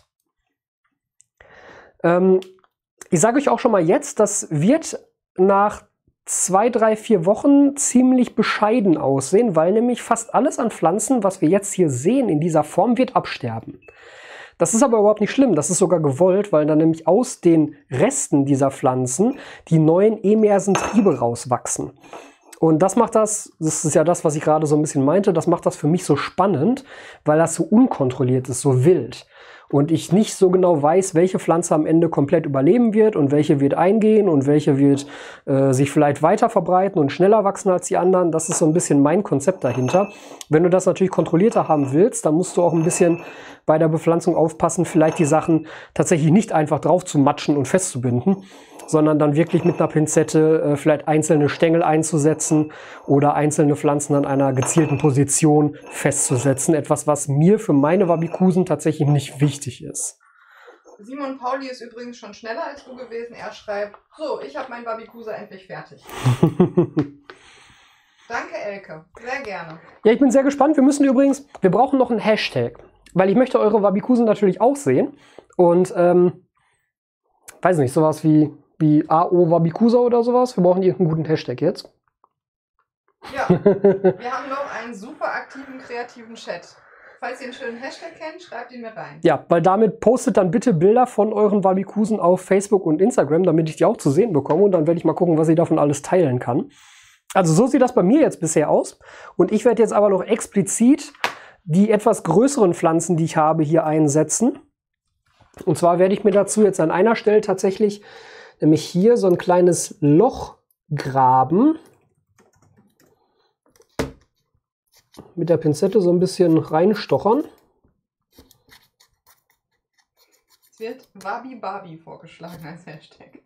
Ich sage euch auch schon mal jetzt, das wird nach 2, 3, 4 Wochen ziemlich bescheiden aussehen, weil nämlich fast alles an Pflanzen, was wir jetzt hier sehen in dieser Form, wird absterben. Das ist aber überhaupt nicht schlimm, das ist sogar gewollt, weil dann nämlich aus den Resten dieser Pflanzen die neuen emersen Triebe rauswachsen. Und das macht das ist ja das, was ich gerade so ein bisschen meinte, das macht das für mich so spannend, weil das so unkontrolliert ist, so wild. Und ich nicht so genau weiß, welche Pflanze am Ende komplett überleben wird und welche wird eingehen und welche wird sich vielleicht weiter verbreiten und schneller wachsen als die anderen. Das ist so ein bisschen mein Konzept dahinter. Wenn du das natürlich kontrollierter haben willst, dann musst du auch ein bisschen bei der Bepflanzung aufpassen, vielleicht die Sachen tatsächlich nicht einfach drauf zu matschen und festzubinden, sondern dann wirklich mit einer Pinzette vielleicht einzelne Stängel einzusetzen oder einzelne Pflanzen an einer gezielten Position festzusetzen. Etwas, was mir für meine Wabikusen tatsächlich nicht wichtig ist. Simon Pauli ist übrigens schon schneller als du gewesen. Er schreibt, so, ich habe mein Wabikusa endlich fertig. Danke, Elke. Sehr gerne. Ja, ich bin sehr gespannt. Wir brauchen noch einen Hashtag, weil ich möchte eure Wabikusen natürlich auch sehen. Und, weiß nicht, sowas wie AO Wabikusa oder sowas. Wir brauchen irgendeinen guten Hashtag jetzt. Ja, wir haben noch einen super aktiven, kreativen Chat. Falls ihr einen schönen Hashtag kennt, schreibt ihn mir rein. Ja, weil damit postet dann bitte Bilder von euren Wabikusen auf Facebook und Instagram, damit ich die auch zu sehen bekomme. Und dann werde ich mal gucken, was ich davon alles teilen kann. Also so sieht das bei mir jetzt bisher aus. Und ich werde jetzt aber noch explizit die etwas größeren Pflanzen, die ich habe, hier einsetzen. Und zwar werde ich mir dazu jetzt an einer Stelle tatsächlich nämlich hier so ein kleines Loch graben. Mit der Pinzette so ein bisschen reinstochern. Es wird Wabi Babi vorgeschlagen als Hashtag.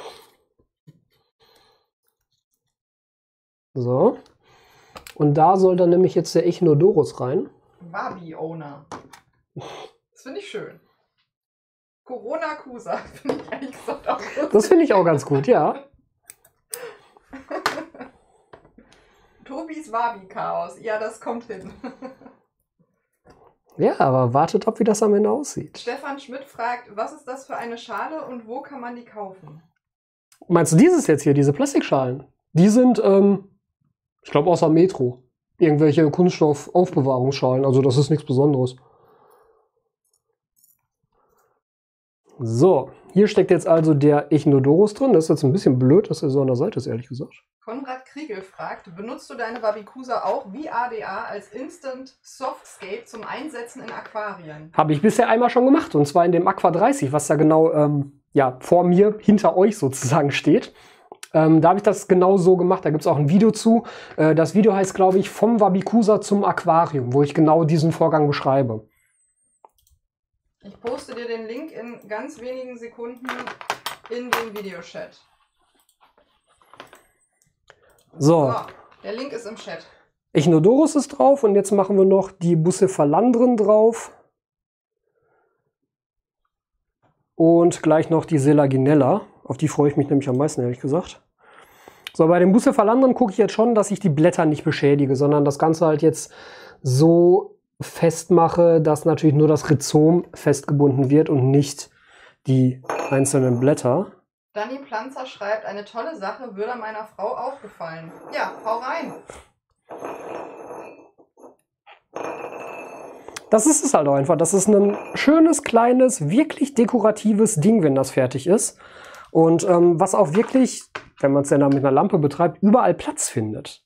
So. Und da soll dann nämlich jetzt der Echinodorus rein. Wabi-Owner. Das finde ich schön. Corona-Kusa finde ich ehrlich gesagt auch gut. Das finde ich auch ganz gut, ja. Tobis Wabi-Chaos. Ja, das kommt hin. Ja, aber wartet ab, wie das am Ende aussieht. Stefan Schmidt fragt, was ist das für eine Schale und wo kann man die kaufen? Meinst du dieses jetzt hier, diese Plastikschalen? Die sind, ich glaube, außer Metro. Irgendwelche Kunststoffaufbewahrungsschalen. Also das ist nichts Besonderes. So, hier steckt jetzt also der Echinodorus drin. Das ist jetzt ein bisschen blöd, dass er so an der Seite ist, ehrlich gesagt. Konrad Kriegel fragt, benutzt du deine Wabikusa auch wie ADA als Instant Softscape zum Einsetzen in Aquarien? Habe ich bisher einmal schon gemacht. Und zwar in dem Aqua 30, was da genau ja, vor mir, hinter euch sozusagen steht. Da habe ich das genau so gemacht. Da gibt es auch ein Video zu. Das Video heißt, glaube ich, vom Wabikusa zum Aquarium, wo ich genau diesen Vorgang beschreibe. Ich poste dir den Link in ganz wenigen Sekunden in den Videochat. So. Der Link ist im Chat. Echinodorus ist drauf und jetzt machen wir noch die Bucephalandren drauf. Und gleich noch die Selaginella. Auf die freue ich mich nämlich am meisten, ehrlich gesagt. So, bei den Bucephalandren gucke ich jetzt schon, dass ich die Blätter nicht beschädige, sondern das Ganze halt jetzt so festmache, dass natürlich nur das Rhizom festgebunden wird und nicht die einzelnen Blätter. Dani Planzer schreibt, eine tolle Sache, würde meiner Frau auch gefallen. Ja, hau rein. Das ist es halt auch einfach. Das ist ein schönes, kleines, wirklich dekoratives Ding, wenn das fertig ist. Und was auch wirklich, wenn man es dann mit einer Lampe betreibt, überall Platz findet.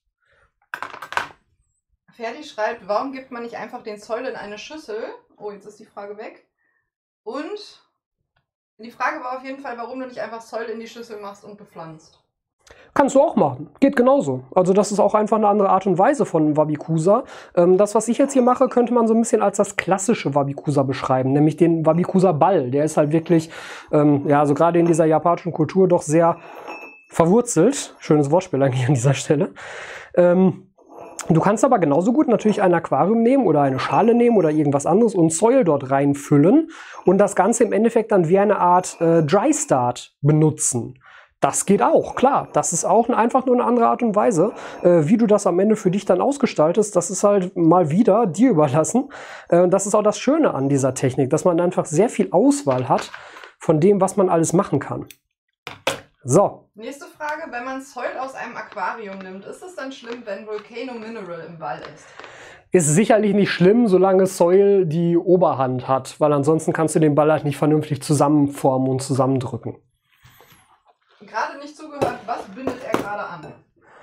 Ferdi schreibt, warum gibt man nicht einfach den Soil in eine Schüssel? Oh, jetzt ist die Frage weg. Und die Frage war auf jeden Fall, warum du nicht einfach Soil in die Schüssel machst und bepflanzt. Kannst du auch machen. Geht genauso. Also das ist auch einfach eine andere Art und Weise von Wabikusa. Das, was ich jetzt hier mache, könnte man so ein bisschen als das klassische Wabikusa beschreiben. Nämlich den Wabikusa-Ball. Der ist halt wirklich, ja, also gerade in dieser japanischen Kultur doch sehr verwurzelt. Schönes Wortspiel eigentlich an dieser Stelle. Du kannst aber genauso gut natürlich ein Aquarium nehmen oder eine Schale nehmen oder irgendwas anderes und Soil dort reinfüllen und das Ganze im Endeffekt dann wie eine Art Dry Start benutzen. Das geht auch, klar. Das ist auch einfach nur eine andere Art und Weise. Wie du das am Ende für dich dann ausgestaltest, das ist halt mal wieder dir überlassen. Das ist auch das Schöne an dieser Technik, dass man einfach sehr viel Auswahl hat von dem, was man alles machen kann. So. Nächste Frage, wenn man Soil aus einem Aquarium nimmt, ist es dann schlimm, wenn Volcano Mineral im Ball ist? Ist sicherlich nicht schlimm, solange Soil die Oberhand hat, weil ansonsten kannst du den Ball halt nicht vernünftig zusammenformen und zusammendrücken. Gerade nicht zugehört, was bindet er gerade an?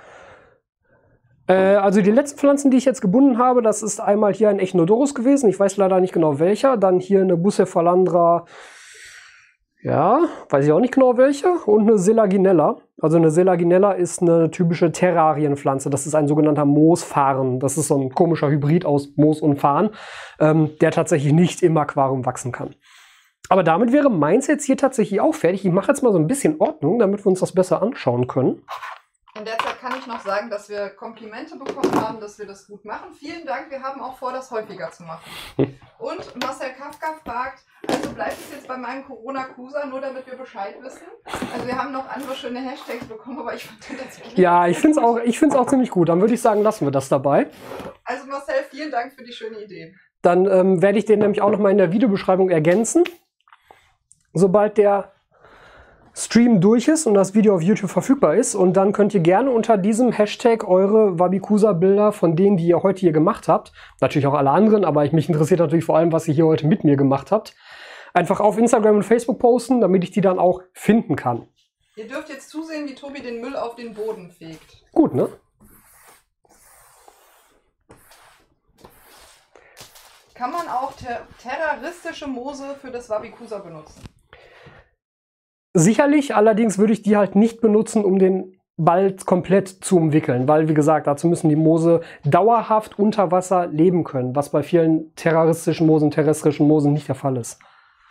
Also die letzten Pflanzen, die ich jetzt gebunden habe, das ist einmal hier ein Echinodorus gewesen, ich weiß leider nicht genau welcher, dann hier eine Bucephalandra, ja, weiß ich auch nicht genau welche, und eine Selaginella. Also eine Selaginella ist eine typische Terrarienpflanze, das ist ein sogenannter Moosfarn, das ist so ein komischer Hybrid aus Moos und Farn, der tatsächlich nicht im Aquarium wachsen kann. Aber damit wäre meins jetzt hier tatsächlich auch fertig. Ich mache jetzt mal so ein bisschen Ordnung, damit wir uns das besser anschauen können. In der Zeit kann ich noch sagen, dass wir Komplimente bekommen haben, dass wir das gut machen. Vielen Dank, wir haben auch vor, das häufiger zu machen. Und Marcel Kafka fragt, also bleibt es jetzt bei meinem Corona-Kusa, nur damit wir Bescheid wissen? Also wir haben noch andere schöne Hashtags bekommen, aber ich fand das... Ja, ich finde es auch ziemlich gut. Dann würde ich sagen, lassen wir das dabei. Also Marcel, vielen Dank für die schöne Idee. Dann werde ich den nämlich auch noch mal in der Videobeschreibung ergänzen. Sobald der Stream durch ist und das Video auf YouTube verfügbar ist. Und dann könnt ihr gerne unter diesem Hashtag eure Wabikusa-Bilder von denen, die ihr heute hier gemacht habt, natürlich auch alle anderen, aber mich interessiert natürlich vor allem, was ihr hier heute mit mir gemacht habt, einfach auf Instagram und Facebook posten, damit ich die dann auch finden kann. Ihr dürft jetzt zusehen, wie Tobi den Müll auf den Boden fegt. Gut, ne? Kann man auch terroristische Moose für das Wabikusa benutzen? Sicherlich, allerdings würde ich die halt nicht benutzen, um den Ball komplett zu umwickeln, weil, wie gesagt, dazu müssen die Moose dauerhaft unter Wasser leben können, was bei vielen terroristischen Moosen, terrestrischen Moosen nicht der Fall ist.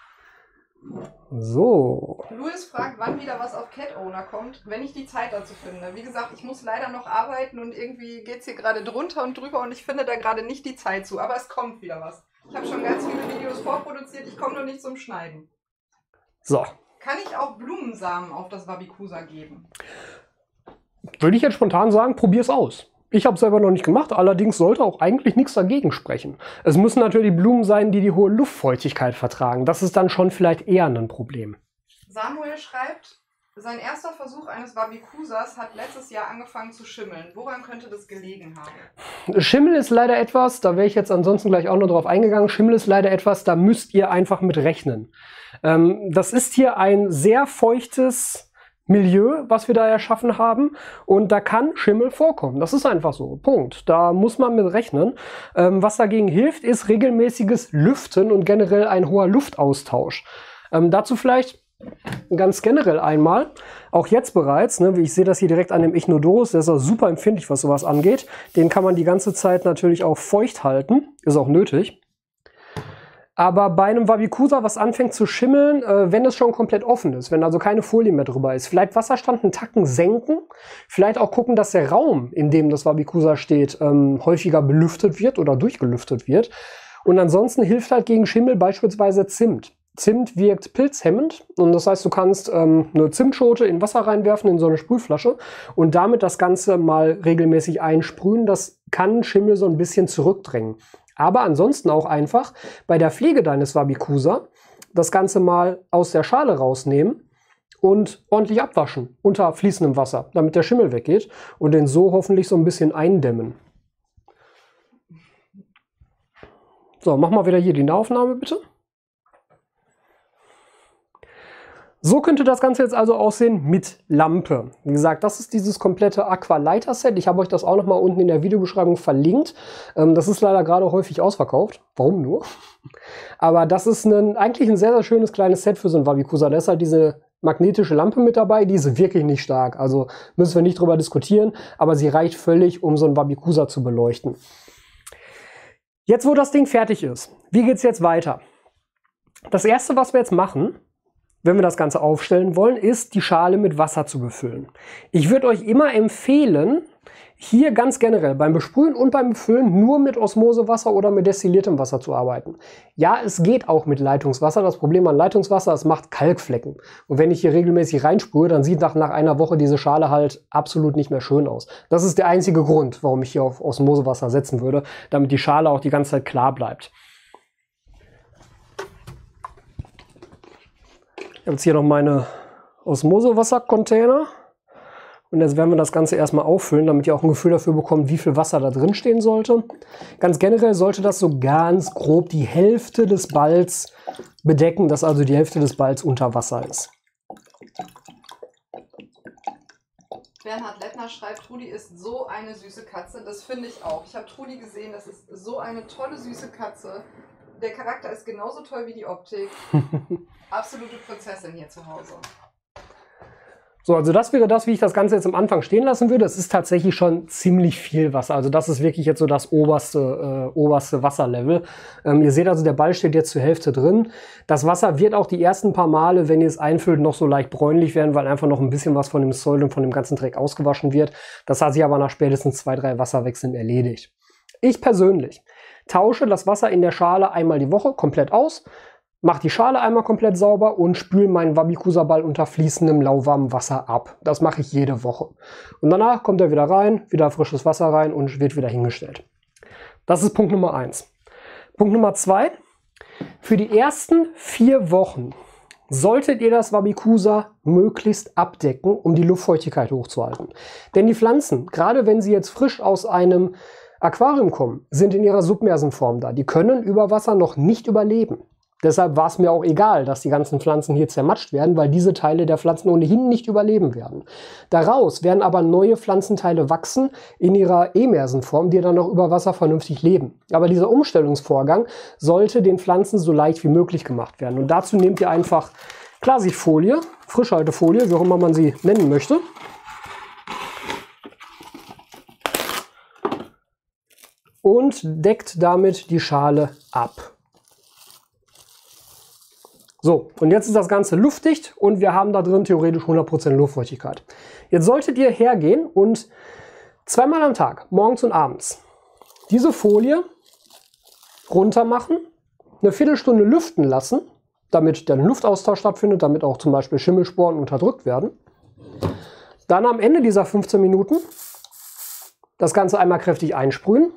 So. Louis fragt, wann wieder was auf Cat Owner kommt, wenn ich die Zeit dazu finde. Wie gesagt, ich muss leider noch arbeiten und irgendwie geht es hier gerade drunter und drüber und ich finde da gerade nicht die Zeit zu. Aber es kommt wieder was. Ich habe schon ganz viele Videos vorproduziert, ich komme nur nicht zum Schneiden. So. Kann ich auch Blumensamen auf das Wabikusa geben? Würde ich jetzt spontan sagen, probier's aus. Ich habe es selber noch nicht gemacht, allerdings sollte auch eigentlich nichts dagegen sprechen. Es müssen natürlich Blumen sein, die die hohe Luftfeuchtigkeit vertragen. Das ist dann schon vielleicht eher ein Problem. Samuel schreibt, sein erster Versuch eines Wabikusas hat letztes Jahr angefangen zu schimmeln. Woran könnte das gelegen haben? Schimmel ist leider etwas, da wäre ich jetzt ansonsten gleich auch noch drauf eingegangen, Schimmel ist leider etwas, da müsst ihr einfach mit rechnen. Das ist hier ein sehr feuchtes Milieu, was wir da erschaffen haben, und da kann Schimmel vorkommen. Das ist einfach so. Punkt. Da muss man mit rechnen. Was dagegen hilft, ist regelmäßiges Lüften und generell ein hoher Luftaustausch. Dazu vielleicht ganz generell einmal, auch jetzt bereits, ne, wie ich sehe das hier direkt an dem Echinodorus, der ist auch super empfindlich, was sowas angeht. Den kann man die ganze Zeit natürlich auch feucht halten, ist auch nötig. Aber bei einem Wabikusa, was anfängt zu schimmeln, wenn es schon komplett offen ist, wenn also keine Folie mehr drüber ist, vielleicht Wasserstand einen Tacken senken, vielleicht auch gucken, dass der Raum, in dem das Wabikusa steht, häufiger belüftet wird oder durchgelüftet wird. Und ansonsten hilft halt gegen Schimmel beispielsweise Zimt. Zimt wirkt pilzhemmend und das heißt, du kannst eine Zimtschote in Wasser reinwerfen, in so eine Sprühflasche und damit das Ganze mal regelmäßig einsprühen. Das kann Schimmel so ein bisschen zurückdrängen. Aber ansonsten auch einfach bei der Pflege deines Wabikusa das Ganze mal aus der Schale rausnehmen und ordentlich abwaschen unter fließendem Wasser, damit der Schimmel weggeht und den so hoffentlich so ein bisschen eindämmen. So, mach mal wieder hier die Nahaufnahme bitte. So könnte das Ganze jetzt also aussehen mit Lampe. Wie gesagt, das ist dieses komplette Aqualighter-Set. Ich habe euch das auch noch mal unten in der Videobeschreibung verlinkt. Das ist leider gerade häufig ausverkauft. Warum nur? Aber das ist eigentlich ein sehr, sehr schönes kleines Set für so ein Wabikusa. Da ist halt diese magnetische Lampe mit dabei. Die ist wirklich nicht stark. Also müssen wir nicht drüber diskutieren. Aber sie reicht völlig, um so ein Wabikusa zu beleuchten. Jetzt, wo das Ding fertig ist, wie geht es jetzt weiter? Das erste, was wir jetzt machen, wenn wir das Ganze aufstellen wollen, ist, die Schale mit Wasser zu befüllen. Ich würde euch immer empfehlen, hier ganz generell beim Besprühen und beim Befüllen nur mit Osmosewasser oder mit destilliertem Wasser zu arbeiten. Ja, es geht auch mit Leitungswasser. Das Problem an Leitungswasser, es macht Kalkflecken. Und wenn ich hier regelmäßig reinsprühe, dann sieht nach einer Woche diese Schale halt absolut nicht mehr schön aus. Das ist der einzige Grund, warum ich hier auf Osmosewasser setzen würde, damit die Schale auch die ganze Zeit klar bleibt. Ich habe jetzt hier noch meine Osmosewassercontainer. Und jetzt werden wir das Ganze erstmal auffüllen, damit ihr auch ein Gefühl dafür bekommt, wie viel Wasser da drin stehen sollte. Ganz generell sollte das so ganz grob die Hälfte des Balls bedecken, dass also die Hälfte des Balls unter Wasser ist. Bernhard Lettner schreibt, Trudi ist so eine süße Katze. Das finde ich auch. Ich habe Trudi gesehen, das ist so eine tolle, süße Katze. Der Charakter ist genauso toll wie die Optik. Absolute Prinzessin hier zu Hause. So, also das wäre das, wie ich das Ganze jetzt am Anfang stehen lassen würde. Es ist tatsächlich schon ziemlich viel Wasser. Also das ist wirklich jetzt so das oberste Wasserlevel. Ihr seht also, der Ball steht jetzt zur Hälfte drin. Das Wasser wird auch die ersten paar Male, wenn ihr es einfüllt, noch so leicht bräunlich werden, weil einfach noch ein bisschen was von dem Soil und von dem ganzen Dreck ausgewaschen wird. Das hat sich aber nach spätestens 2, 3 Wasserwechseln erledigt. Ich persönlich tausche das Wasser in der Schale einmal die Woche komplett aus, mache die Schale einmal komplett sauber und spüle meinen Wabikusa-Ball unter fließendem, lauwarmem Wasser ab. Das mache ich jede Woche. Und danach kommt er wieder rein, wieder frisches Wasser rein und wird wieder hingestellt. Das ist Punkt Nummer 1. Punkt Nummer 2. Für die ersten 4 Wochen solltet ihr das Wabikusa möglichst abdecken, um die Luftfeuchtigkeit hochzuhalten. Denn die Pflanzen, gerade wenn sie jetzt frisch aus einem Aquarium kommen, sind in ihrer Submersenform da. Die können über Wasser noch nicht überleben. Deshalb war es mir auch egal, dass die ganzen Pflanzen hier zermatscht werden, weil diese Teile der Pflanzen ohnehin nicht überleben werden. Daraus werden aber neue Pflanzenteile wachsen in ihrer Emersenform, die dann noch über Wasser vernünftig leben. Aber dieser Umstellungsvorgang sollte den Pflanzen so leicht wie möglich gemacht werden. Und dazu nehmt ihr einfach Klarsichtfolie, Frischhaltefolie, wie auch immer man sie nennen möchte. Und deckt damit die Schale ab. So, und jetzt ist das Ganze luftdicht und wir haben da drin theoretisch 100% Luftfeuchtigkeit. Jetzt solltet ihr hergehen und 2-mal am Tag, morgens und abends, diese Folie runter machen, eine Viertelstunde lüften lassen, damit der Luftaustausch stattfindet, damit auch zum Beispiel Schimmelsporen unterdrückt werden. Dann am Ende dieser 15 Minuten das Ganze einmal kräftig einsprühen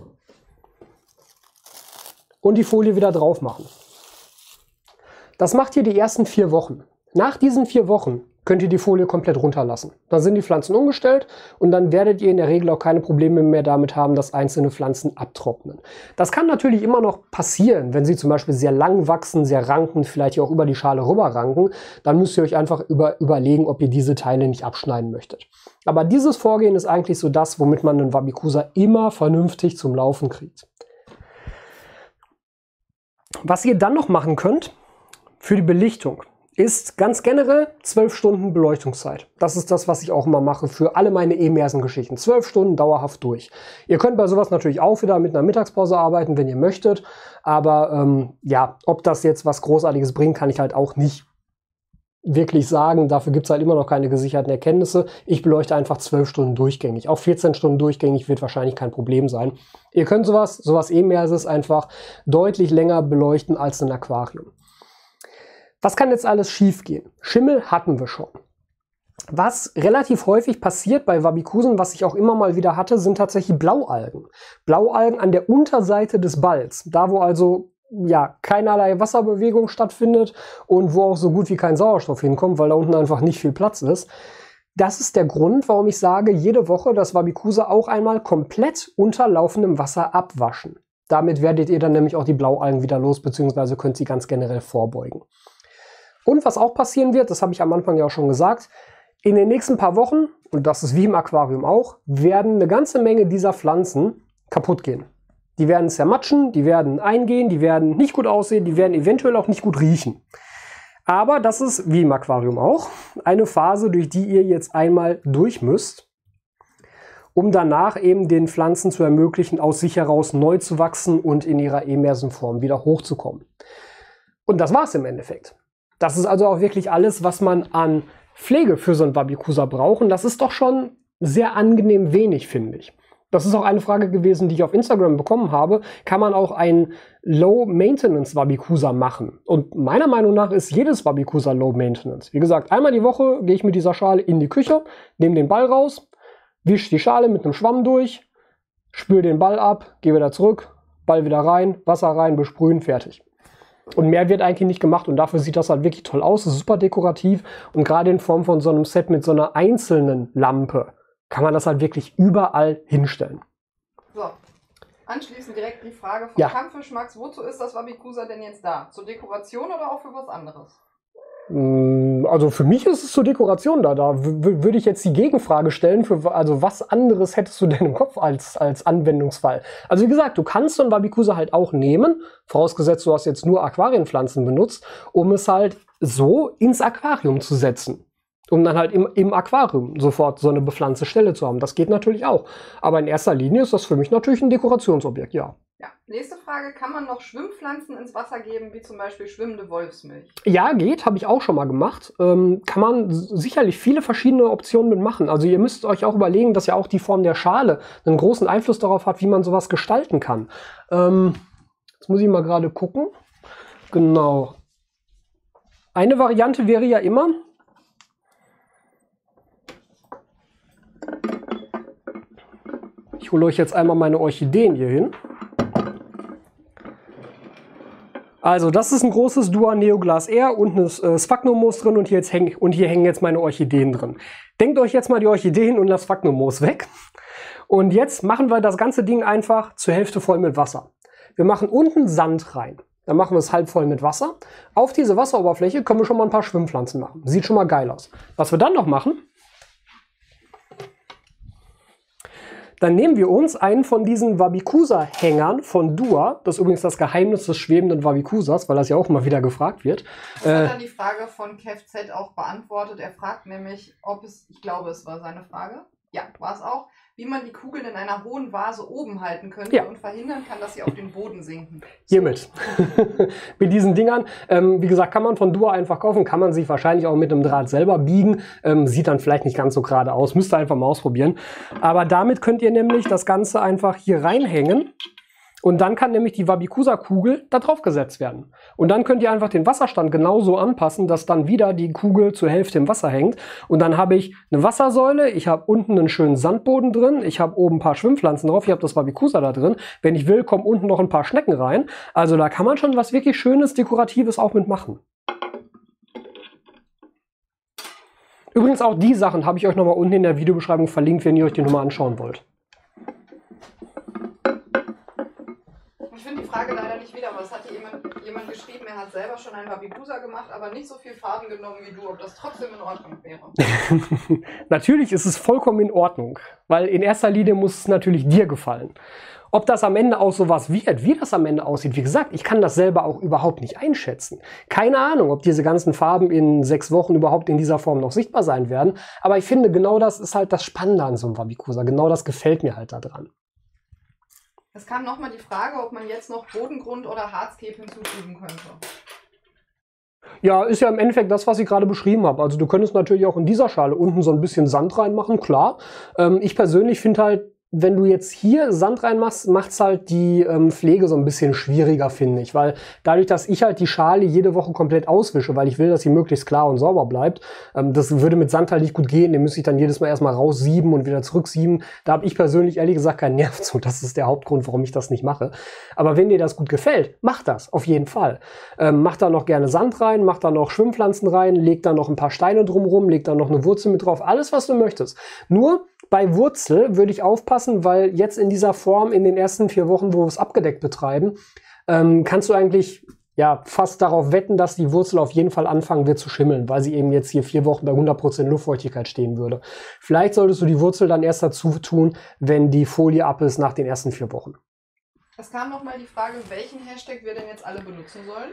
und die Folie wieder drauf machen. Das macht ihr die ersten 4 Wochen. Nach diesen 4 Wochen könnt ihr die Folie komplett runterlassen. Dann sind die Pflanzen umgestellt und dann werdet ihr in der Regel auch keine Probleme mehr damit haben, dass einzelne Pflanzen abtrocknen. Das kann natürlich immer noch passieren, wenn sie zum Beispiel sehr lang wachsen, sehr ranken, vielleicht auch über die Schale rüber ranken. Dann müsst ihr euch einfach überlegen, ob ihr diese Teile nicht abschneiden möchtet. Aber dieses Vorgehen ist eigentlich so das, womit man einen Wabikusa immer vernünftig zum Laufen kriegt. Was ihr dann noch machen könnt, für die Belichtung ist ganz generell 12 Stunden Beleuchtungszeit. Das ist das, was ich auch immer mache für alle meine Emersen-Geschichten. 12 Stunden dauerhaft durch. Ihr könnt bei sowas natürlich auch wieder mit einer Mittagspause arbeiten, wenn ihr möchtet. Aber ja, ob das jetzt was Großartiges bringt, kann ich halt auch nicht wirklich sagen. Dafür gibt es halt immer noch keine gesicherten Erkenntnisse. Ich beleuchte einfach 12 Stunden durchgängig. Auch 14 Stunden durchgängig wird wahrscheinlich kein Problem sein. Ihr könnt sowas Emerses einfach deutlich länger beleuchten als ein Aquarium. Was kann jetzt alles schief gehen? Schimmel hatten wir schon. Was relativ häufig passiert bei Wabikusen, was ich auch immer mal wieder hatte, sind tatsächlich Blaualgen. Blaualgen an der Unterseite des Balls. Da, wo also ja keinerlei Wasserbewegung stattfindet und wo auch so gut wie kein Sauerstoff hinkommt, weil da unten einfach nicht viel Platz ist. Das ist der Grund, warum ich sage, jede Woche das Wabikusa auch einmal komplett unter laufendem Wasser abwaschen. Damit werdet ihr dann nämlich auch die Blaualgen wieder los, beziehungsweise könnt sie ganz generell vorbeugen. Und was auch passieren wird, das habe ich am Anfang ja auch schon gesagt, in den nächsten paar Wochen, und das ist wie im Aquarium auch, werden eine ganze Menge dieser Pflanzen kaputt gehen. Die werden zermatschen, die werden eingehen, die werden nicht gut aussehen, die werden eventuell auch nicht gut riechen. Aber das ist wie im Aquarium auch eine Phase, durch die ihr jetzt einmal durch müsst, um danach eben den Pflanzen zu ermöglichen, aus sich heraus neu zu wachsen und in ihrer Emersenform wieder hochzukommen. Und das war's im Endeffekt. Das ist also auch wirklich alles, was man an Pflege für so ein Wabikusa braucht. Und das ist doch schon sehr angenehm wenig, finde ich. Das ist auch eine Frage gewesen, die ich auf Instagram bekommen habe. Kann man auch ein Low-Maintenance-Wabikusa machen? Und meiner Meinung nach ist jedes Wabikusa Low-Maintenance. Wie gesagt, einmal die Woche gehe ich mit dieser Schale in die Küche, nehme den Ball raus, wische die Schale mit einem Schwamm durch, spüle den Ball ab, gehe wieder zurück, Ball wieder rein, Wasser rein, besprühen, fertig. Und mehr wird eigentlich nicht gemacht und dafür sieht das halt wirklich toll aus, ist super dekorativ und gerade in Form von so einem Set mit so einer einzelnen Lampe kann man das halt wirklich überall hinstellen. So, anschließend direkt die Frage von Kampffisch Max, wozu ist das Wabikusa denn jetzt da? Zur Dekoration oder auch für was anderes? Also für mich ist es zur Dekoration da. Da würde ich jetzt die Gegenfrage stellen, also was anderes hättest du denn im Kopf als Anwendungsfall? Also wie gesagt, du kannst so ein Wabikusa halt auch nehmen, vorausgesetzt du hast jetzt nur Aquarienpflanzen benutzt, um es halt so ins Aquarium zu setzen. Um dann halt im Aquarium sofort so eine bepflanzte Stelle zu haben. Das geht natürlich auch. Aber in erster Linie ist das für mich natürlich ein Dekorationsobjekt, ja. Ja, nächste Frage. Kann man noch Schwimmpflanzen ins Wasser geben, wie zum Beispiel schwimmende Wolfsmilch? Ja, geht. Habe ich auch schon mal gemacht. Kann man sicherlich viele verschiedene Optionen mitmachen. Also ihr müsst euch auch überlegen, dass ja auch die Form der Schale einen großen Einfluss darauf hat, wie man sowas gestalten kann. Jetzt muss ich mal gerade gucken. Genau. Eine Variante wäre ja immer, ich hole euch jetzt einmal meine Orchideen hier hin. Also das ist ein großes Dua Neoglas R, unten ist Sphagnummoos drin und hier hängen jetzt meine Orchideen drin. Denkt euch jetzt mal die Orchideen und das Sphagnummoos weg. Und jetzt machen wir das ganze Ding einfach zur Hälfte voll mit Wasser. Wir machen unten Sand rein. Dann machen wir es halb voll mit Wasser. Auf diese Wasseroberfläche können wir schon mal ein paar Schwimmpflanzen machen. Sieht schon mal geil aus. Was wir dann noch machen, dann nehmen wir uns einen von diesen Wabikusa-Hängern von Dua. Das ist übrigens das Geheimnis des schwebenden Wabikusas, weil das ja auch mal wieder gefragt wird. Das hat dann die Frage von KevZ auch beantwortet. Er fragt nämlich, ob es, ich glaube, es war seine Frage, ja, war es auch, wie man die Kugeln in einer hohen Vase oben halten könnte und verhindern kann, dass sie auf den Boden sinken. Hiermit. Mit diesen Dingern, wie gesagt, kann man von Dua einfach kaufen, kann man sich wahrscheinlich auch mit einem Draht selber biegen. Sieht dann vielleicht nicht ganz so gerade aus, müsst ihr einfach mal ausprobieren. Aber damit könnt ihr nämlich das Ganze einfach hier reinhängen. Und dann kann nämlich die Wabikusa-Kugel da drauf gesetzt werden. Und dann könnt ihr einfach den Wasserstand genauso anpassen, dass dann wieder die Kugel zur Hälfte im Wasser hängt. Und dann habe ich eine Wassersäule, ich habe unten einen schönen Sandboden drin, ich habe oben ein paar Schwimmpflanzen drauf, ich habe das Wabikusa da drin. Wenn ich will, kommen unten noch ein paar Schnecken rein. Also da kann man schon was wirklich Schönes, Dekoratives auch mitmachen. Übrigens auch die Sachen habe ich euch nochmal unten in der Videobeschreibung verlinkt, wenn ihr euch die nochmal anschauen wollt. Ich finde die Frage leider nicht wieder, aber es hatte jemand geschrieben, er hat selber schon einen Wabikusa gemacht, aber nicht so viel Farben genommen wie du, ob das trotzdem in Ordnung wäre. Natürlich ist es vollkommen in Ordnung, weil in erster Linie muss es natürlich dir gefallen. Ob das am Ende auch sowas wird, wie das am Ende aussieht, wie gesagt, ich kann das selber auch überhaupt nicht einschätzen. Keine Ahnung, ob diese ganzen Farben in 6 Wochen überhaupt in dieser Form noch sichtbar sein werden, aber ich finde, genau das ist halt das Spannende an so einem Wabikusa, genau das gefällt mir halt daran. Es kam nochmal die Frage, ob man jetzt noch Bodengrund oder Hardscape hinzufügen könnte. Ja, ist ja im Endeffekt das, was ich gerade beschrieben habe. Also du könntest natürlich auch in dieser Schale unten so ein bisschen Sand reinmachen, klar. Ich persönlich finde halt, wenn du jetzt hier Sand reinmachst, macht es halt die Pflege so ein bisschen schwieriger, finde ich. Weil dadurch, dass ich halt die Schale jede Woche komplett auswische, weil ich will, dass sie möglichst klar und sauber bleibt, das würde mit Sand halt nicht gut gehen. Den müsste ich dann jedes Mal erstmal raussieben und wieder zurücksieben. Da habe ich persönlich ehrlich gesagt keinen Nerv zu. Das ist der Hauptgrund, warum ich das nicht mache. Aber wenn dir das gut gefällt, mach das, auf jeden Fall. Mach da noch gerne Sand rein, mach da noch Schwimmpflanzen rein, leg da noch ein paar Steine drumrum, leg da noch eine Wurzel mit drauf, alles, was du möchtest. Nur bei Wurzel würde ich aufpassen, weil jetzt in dieser Form in den ersten 4 Wochen, wo wir es abgedeckt betreiben, kannst du eigentlich ja fast darauf wetten, dass die Wurzel auf jeden Fall anfangen wird zu schimmeln, weil sie eben jetzt hier 4 Wochen bei 100% Luftfeuchtigkeit stehen würde. Vielleicht solltest du die Wurzel dann erst dazu tun, wenn die Folie ab ist nach den ersten 4 Wochen. Es kam nochmal die Frage, welchen Hashtag wir denn jetzt alle benutzen sollen.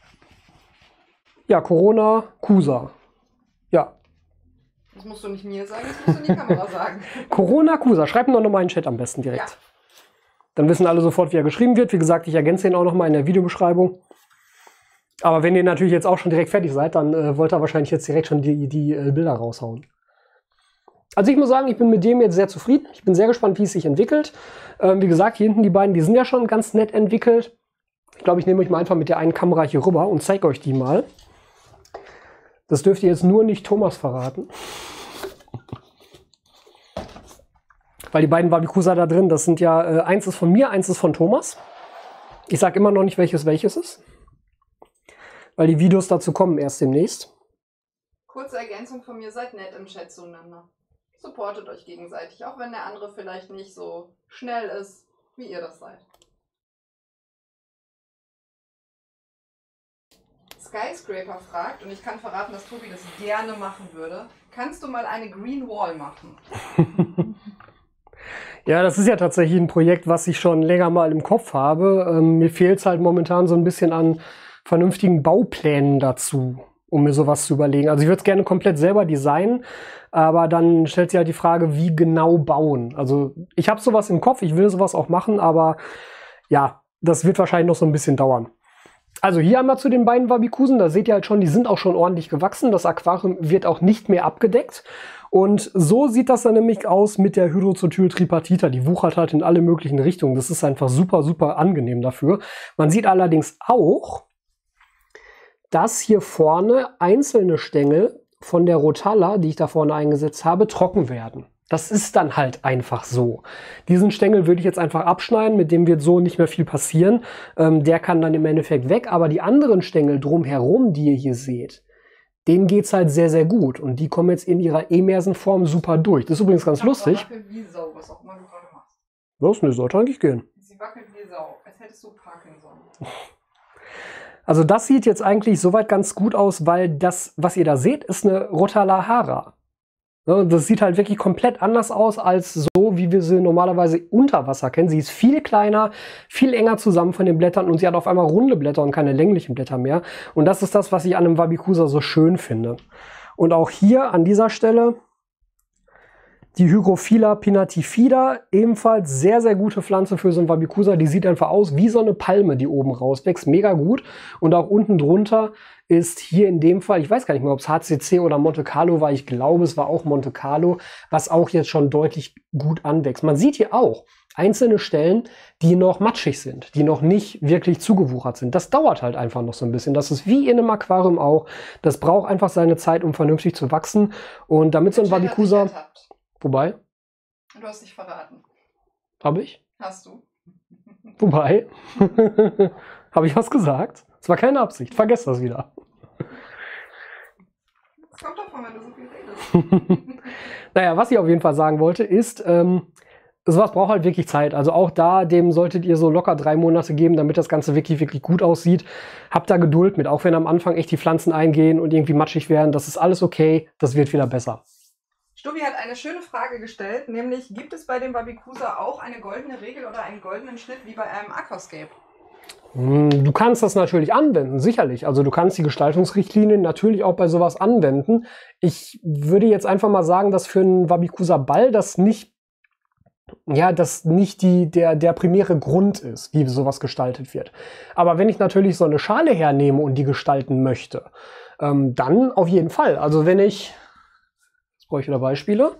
Ja, Corona, Kusa. Ja. Das musst du nicht mir sagen, das musst du in die Kamera sagen. Corona Kusa, schreib ihn doch nochmal in den Chat am besten direkt. Ja. Dann wissen alle sofort, wie er geschrieben wird. Wie gesagt, ich ergänze ihn auch nochmal in der Videobeschreibung. Aber wenn ihr natürlich jetzt auch schon direkt fertig seid, dann wollt ihr wahrscheinlich jetzt direkt schon die Bilder raushauen. Also ich muss sagen, ich bin mit dem jetzt sehr zufrieden. Ich bin sehr gespannt, wie es sich entwickelt. Wie gesagt, hier hinten die beiden, die sind ja schon ganz nett entwickelt. Ich glaube, ich nehme euch mal einfach mit der einen Kamera hier rüber und zeige euch die mal. Das dürft ihr jetzt nur nicht Thomas verraten. Weil die beiden Wabikusa da drin, das sind ja, eins ist von mir, eins ist von Thomas. Ich sage immer noch nicht, welches ist. weil die Videos dazu kommen erst demnächst. Kurze Ergänzung von mir, seid nett im Chat zueinander. Supportet euch gegenseitig, auch wenn der andere vielleicht nicht so schnell ist, wie ihr das seid. Skyscraper fragt, und ich kann verraten, dass Tobi das gerne machen würde, kannst du mal eine Green Wall machen? Ja, das ist ja tatsächlich ein Projekt, was ich schon länger mal im Kopf habe. Mir fehlt es halt momentan so ein bisschen an vernünftigen Bauplänen dazu, um mir sowas zu überlegen. Also ich würde es gerne komplett selber designen, aber dann stellt sich halt die Frage, wie genau bauen. Also ich habe sowas im Kopf, ich will sowas auch machen, aber ja, das wird wahrscheinlich noch so ein bisschen dauern. Also hier einmal zu den beiden Wabikusen, da seht ihr halt schon, die sind auch schon ordentlich gewachsen. Das Aquarium wird auch nicht mehr abgedeckt. Und so sieht das dann nämlich aus mit der Hydrocotyltripartita. Die wuchert halt in alle möglichen Richtungen. Das ist einfach super, super angenehm dafür. Man sieht allerdings auch, dass hier vorne einzelne Stängel von der Rotala, die ich da vorne eingesetzt habe, trocken werden. Das ist dann halt einfach so. Diesen Stängel würde ich jetzt einfach abschneiden, mit dem wird so nicht mehr viel passieren. Der kann dann im Endeffekt weg, aber die anderen Stängel drumherum, die ihr hier seht, denen geht es halt sehr, sehr gut. Und die kommen jetzt in ihrer Emersenform super durch. Das ist übrigens ganz lustig. Sie wackelt wie Sau, was auch immer du gerade machst. Was? Ne, sollte eigentlich gehen. Sie wackelt wie Sau, als hättest du Parkinson. Also das sieht jetzt eigentlich soweit ganz gut aus, weil das, was ihr da seht, ist eine Rotala hara. Das sieht halt wirklich komplett anders aus als so, wie wir sie normalerweise unter Wasser kennen. Sie ist viel kleiner, viel enger zusammen von den Blättern und sie hat auf einmal runde Blätter und keine länglichen Blätter mehr. Und das ist das, was ich an einem Wabikusa so schön finde. Und auch hier an dieser Stelle die Hygrophila pinnatifida, ebenfalls sehr, sehr gute Pflanze für so ein Wabikusa. Die sieht einfach aus wie so eine Palme, die oben rauswächst. Mega gut. Und auch unten drunter ist hier in dem Fall, ich weiß gar nicht mehr, ob es HCC oder Monte Carlo war. Ich glaube, es war auch Monte Carlo, was auch jetzt schon deutlich gut anwächst. Man sieht hier auch einzelne Stellen, die noch matschig sind, die noch nicht wirklich zugewuchert sind. Das dauert halt einfach noch so ein bisschen. Das ist wie in einem Aquarium auch. Das braucht einfach seine Zeit, um vernünftig zu wachsen. Und damit so ein Wabikusa... Wobei? Du hast dich verraten. Habe ich? Hast du. Wobei? Habe ich was gesagt? Es war keine Absicht. Vergesst das wieder. Das kommt davon, wenn du so viel redest. Naja, was ich auf jeden Fall sagen wollte, ist, sowas braucht halt wirklich Zeit. Also auch da, dem solltet ihr so locker 3 Monate geben, damit das Ganze wirklich, wirklich gut aussieht. Habt da Geduld mit, auch wenn am Anfang echt die Pflanzen eingehen und irgendwie matschig werden. Das ist alles okay, das wird wieder besser. Stubi hat eine schöne Frage gestellt, nämlich gibt es bei dem Wabikusa auch eine goldene Regel oder einen goldenen Schnitt wie bei einem Aquascape? Du kannst das natürlich anwenden, sicherlich. Also du kannst die Gestaltungsrichtlinien natürlich auch bei sowas anwenden. Ich würde jetzt einfach mal sagen, dass für einen Wabikusa-Ball das nicht, ja, das nicht der primäre Grund ist, wie sowas gestaltet wird. Aber wenn ich natürlich so eine Schale hernehme und die gestalten möchte, dann auf jeden Fall. Also wenn ich... Brauche ich wieder Beispiele.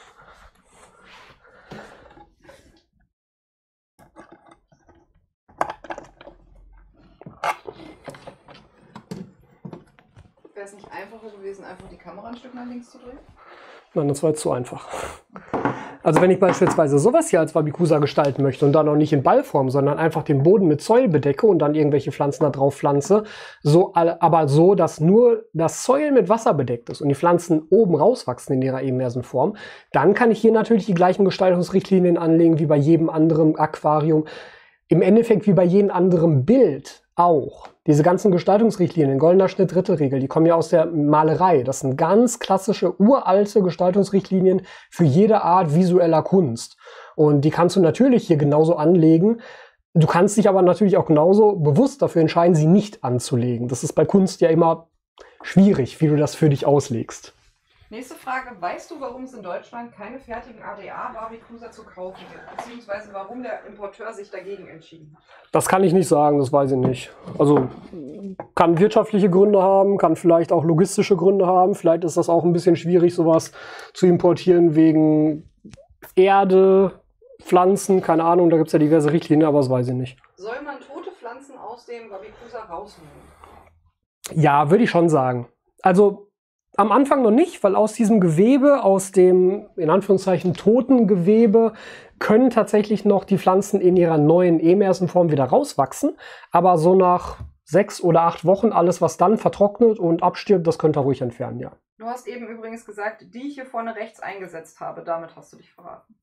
Wäre es nicht einfacher gewesen, einfach die Kamera ein Stück nach links zu drehen? Nein, das war jetzt zu einfach. Also wenn ich beispielsweise sowas hier als Wabikusa gestalten möchte und dann auch nicht in Ballform, sondern einfach den Boden mit Soil bedecke und dann irgendwelche Pflanzen da drauf pflanze, aber so, dass nur das Soil mit Wasser bedeckt ist und die Pflanzen oben rauswachsen in ihrer Emersenform, dann kann ich hier natürlich die gleichen Gestaltungsrichtlinien anlegen wie bei jedem anderen Aquarium. Im Endeffekt wie bei jedem anderen Bild auch. Diese ganzen Gestaltungsrichtlinien, goldener Schnitt, Drittelregel, die kommen ja aus der Malerei. Das sind ganz klassische, uralte Gestaltungsrichtlinien für jede Art visueller Kunst. Und die kannst du natürlich hier genauso anlegen. Du kannst dich aber natürlich auch genauso bewusst dafür entscheiden, sie nicht anzulegen. Das ist bei Kunst ja immer schwierig, wie du das für dich auslegst. Nächste Frage. Weißt du, warum es in Deutschland keine fertigen ADA-Wabikusa zu kaufen gibt? Beziehungsweise warum der Importeur sich dagegen entschieden hat? Das kann ich nicht sagen, das weiß ich nicht. Also kann wirtschaftliche Gründe haben, kann vielleicht auch logistische Gründe haben. Vielleicht ist das auch ein bisschen schwierig, sowas zu importieren wegen Erde, Pflanzen, keine Ahnung, da gibt es ja diverse Richtlinien, aber das weiß ich nicht. Soll man tote Pflanzen aus dem Wabikusa rausnehmen? Ja, würde ich schon sagen. Also am Anfang noch nicht, weil aus diesem Gewebe, aus dem in Anführungszeichen toten Gewebe, können tatsächlich noch die Pflanzen in ihrer neuen Emersenform wieder rauswachsen. Aber so nach 6 oder 8 Wochen. Alles, was dann vertrocknet und abstirbt, das könnt ihr ruhig entfernen, ja. Du hast eben übrigens gesagt, die ich hier vorne rechts eingesetzt habe. Damit hast du dich verraten.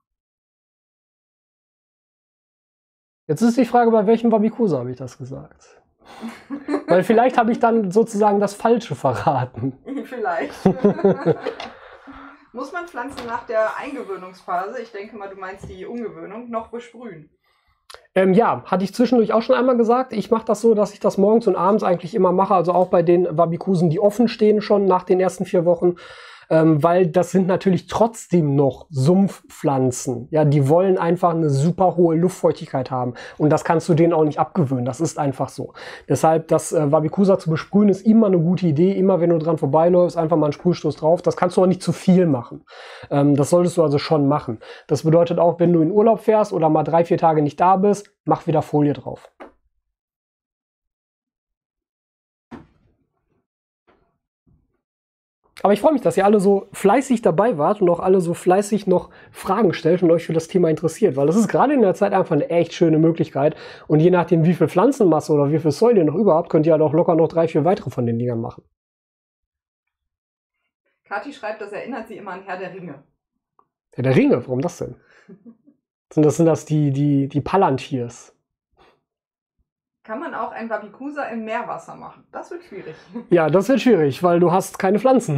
Jetzt ist die Frage, bei welchem Wabikusa habe ich das gesagt? Weil vielleicht habe ich dann sozusagen das Falsche verraten. Vielleicht. Muss man Pflanzen nach der Eingewöhnungsphase, ich denke mal, du meinst die Umgewöhnung, noch besprühen? Ja, hatte ich zwischendurch auch schon einmal gesagt. Ich mache das so, dass ich das morgens und abends eigentlich immer mache. Also auch bei den Wabikusen, die offen stehen schon nach den ersten 4 Wochen. Weil das sind natürlich trotzdem noch Sumpfpflanzen. Ja, die wollen einfach eine super hohe Luftfeuchtigkeit haben. Und das kannst du denen auch nicht abgewöhnen. Das ist einfach so. Deshalb, das Wabikusa zu besprühen, ist immer eine gute Idee. Immer wenn du dran vorbeiläufst, einfach mal einen Sprühstoß drauf. Das kannst du auch nicht zu viel machen. Das solltest du also schon machen. Das bedeutet auch, wenn du in Urlaub fährst oder mal 3, 4 Tage nicht da bist, mach wieder Folie drauf. Aber ich freue mich, dass ihr alle so fleißig dabei wart und auch alle so fleißig noch Fragen stellt und euch für das Thema interessiert. Weil das ist gerade in der Zeit einfach eine echt schöne Möglichkeit. Und je nachdem, wie viel Pflanzenmasse oder wie viel Soil ihr noch überhaupt, könnt ihr halt auch locker noch 3, 4 weitere von den Dingern machen. Kathi schreibt, das erinnert sie immer an Herr der Ringe. Herr der Ringe? Warum das denn? Sind das die Palantirs? Kann man auch ein Wabikusa im Meerwasser machen? Das wird schwierig. Ja, das wird schwierig, weil du hast keine Pflanzen.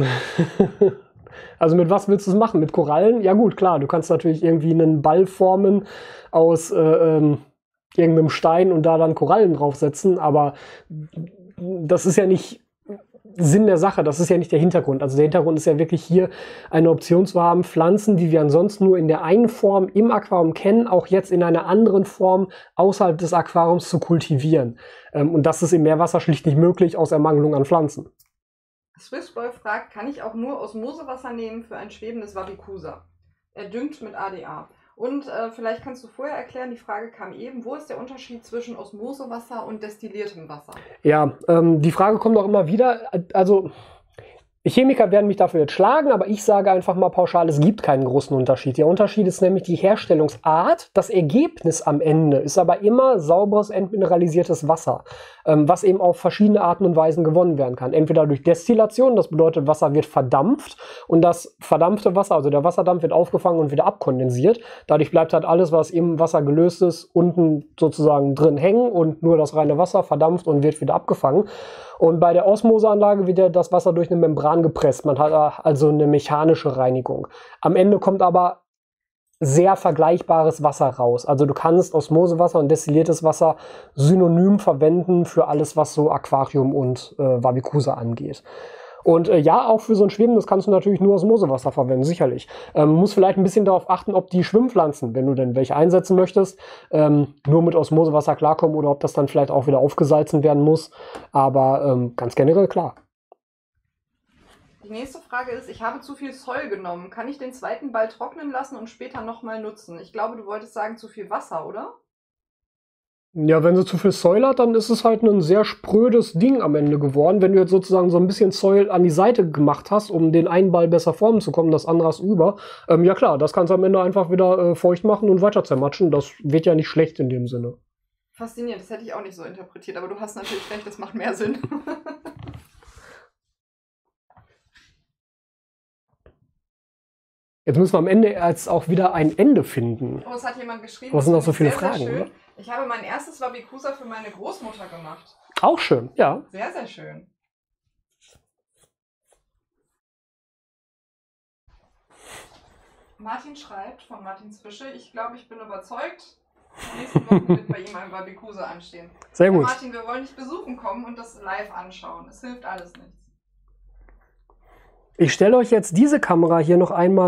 Also mit was willst du es machen? Mit Korallen? Ja gut, klar, du kannst natürlich irgendwie einen Ball formen aus irgendeinem Stein und da dann Korallen draufsetzen, aber das ist ja nicht Sinn der Sache, das ist ja nicht der Hintergrund. Also der Hintergrund ist ja wirklich hier eine Option zu haben, Pflanzen, die wir ansonsten nur in der einen Form im Aquarium kennen, auch jetzt in einer anderen Form außerhalb des Aquariums zu kultivieren. Und das ist im Meerwasser schlicht nicht möglich aus Ermangelung an Pflanzen. Swissboy fragt, kann ich auch nur Osmosewasser nehmen für ein schwebendes Wabikusa? Er düngt mit ADA. Und vielleicht kannst du vorher erklären, die Frage kam eben, wo ist der Unterschied zwischen Osmosewasser und destilliertem Wasser? Ja, die Frage kommt auch immer wieder. Also Chemiker werden mich dafür jetzt schlagen, aber ich sage einfach mal pauschal, es gibt keinen großen Unterschied. Der Unterschied ist nämlich die Herstellungsart. Das Ergebnis am Ende ist aber immer sauberes, entmineralisiertes Wasser, was eben auf verschiedene Arten und Weisen gewonnen werden kann. Entweder durch Destillation, das bedeutet, Wasser wird verdampft und das verdampfte Wasser, also der Wasserdampf wird aufgefangen und wieder abkondensiert. Dadurch bleibt halt alles, was im Wasser gelöst ist, unten sozusagen drin hängen und nur das reine Wasser verdampft und wird wieder abgefangen. Und bei der Osmoseanlage wird das Wasser durch eine Membran gepresst. Man hat also eine mechanische Reinigung. Am Ende kommt aber sehr vergleichbares Wasser raus. Also du kannst Osmosewasser und destilliertes Wasser synonym verwenden für alles, was so Aquarium und Wabikusa angeht. Und ja, auch für so ein Schwimmendes kannst du natürlich nur Osmosewasser verwenden, sicherlich. Muss vielleicht ein bisschen darauf achten, ob die Schwimmpflanzen, wenn du denn welche einsetzen möchtest, nur mit Osmosewasser klarkommen oder ob das dann vielleicht auch wieder aufgesalzen werden muss. Aber ganz generell klar. Die nächste Frage ist, ich habe zu viel Soil genommen. Kann ich den zweiten Ball trocknen lassen und später nochmal nutzen? Ich glaube, du wolltest sagen, zu viel Wasser, oder? Ja, wenn sie zu viel Soil hat, dann ist es halt ein sehr sprödes Ding am Ende geworden. Wenn du jetzt sozusagen so ein bisschen Soil an die Seite gemacht hast, um den einen Ball besser formen zu kommen, das andere ist über. Ja klar, das kannst du am Ende einfach wieder feucht machen und weiter zermatschen. Das wird ja nicht schlecht in dem Sinne. Faszinierend, das hätte ich auch nicht so interpretiert, aber du hast natürlich recht, das macht mehr Sinn. Jetzt müssen wir am Ende jetzt auch wieder ein Ende finden. Oh, es hat jemand geschrieben. Was sind noch so viele sehr, Fragen, sehr schön. oder? Ich habe mein erstes Wabikusa für meine Großmutter gemacht. Auch schön, ja. Sehr, sehr schön. Martin schreibt von Martins Fische, ich glaube, ich bin überzeugt, die nächsten Wochen wird bei ihm ein Wabikusa anstehen. Sehr gut. Martin, wir wollen dich besuchen kommen und das live anschauen. Es hilft alles nichts. Ich stelle euch jetzt diese Kamera hier noch einmal.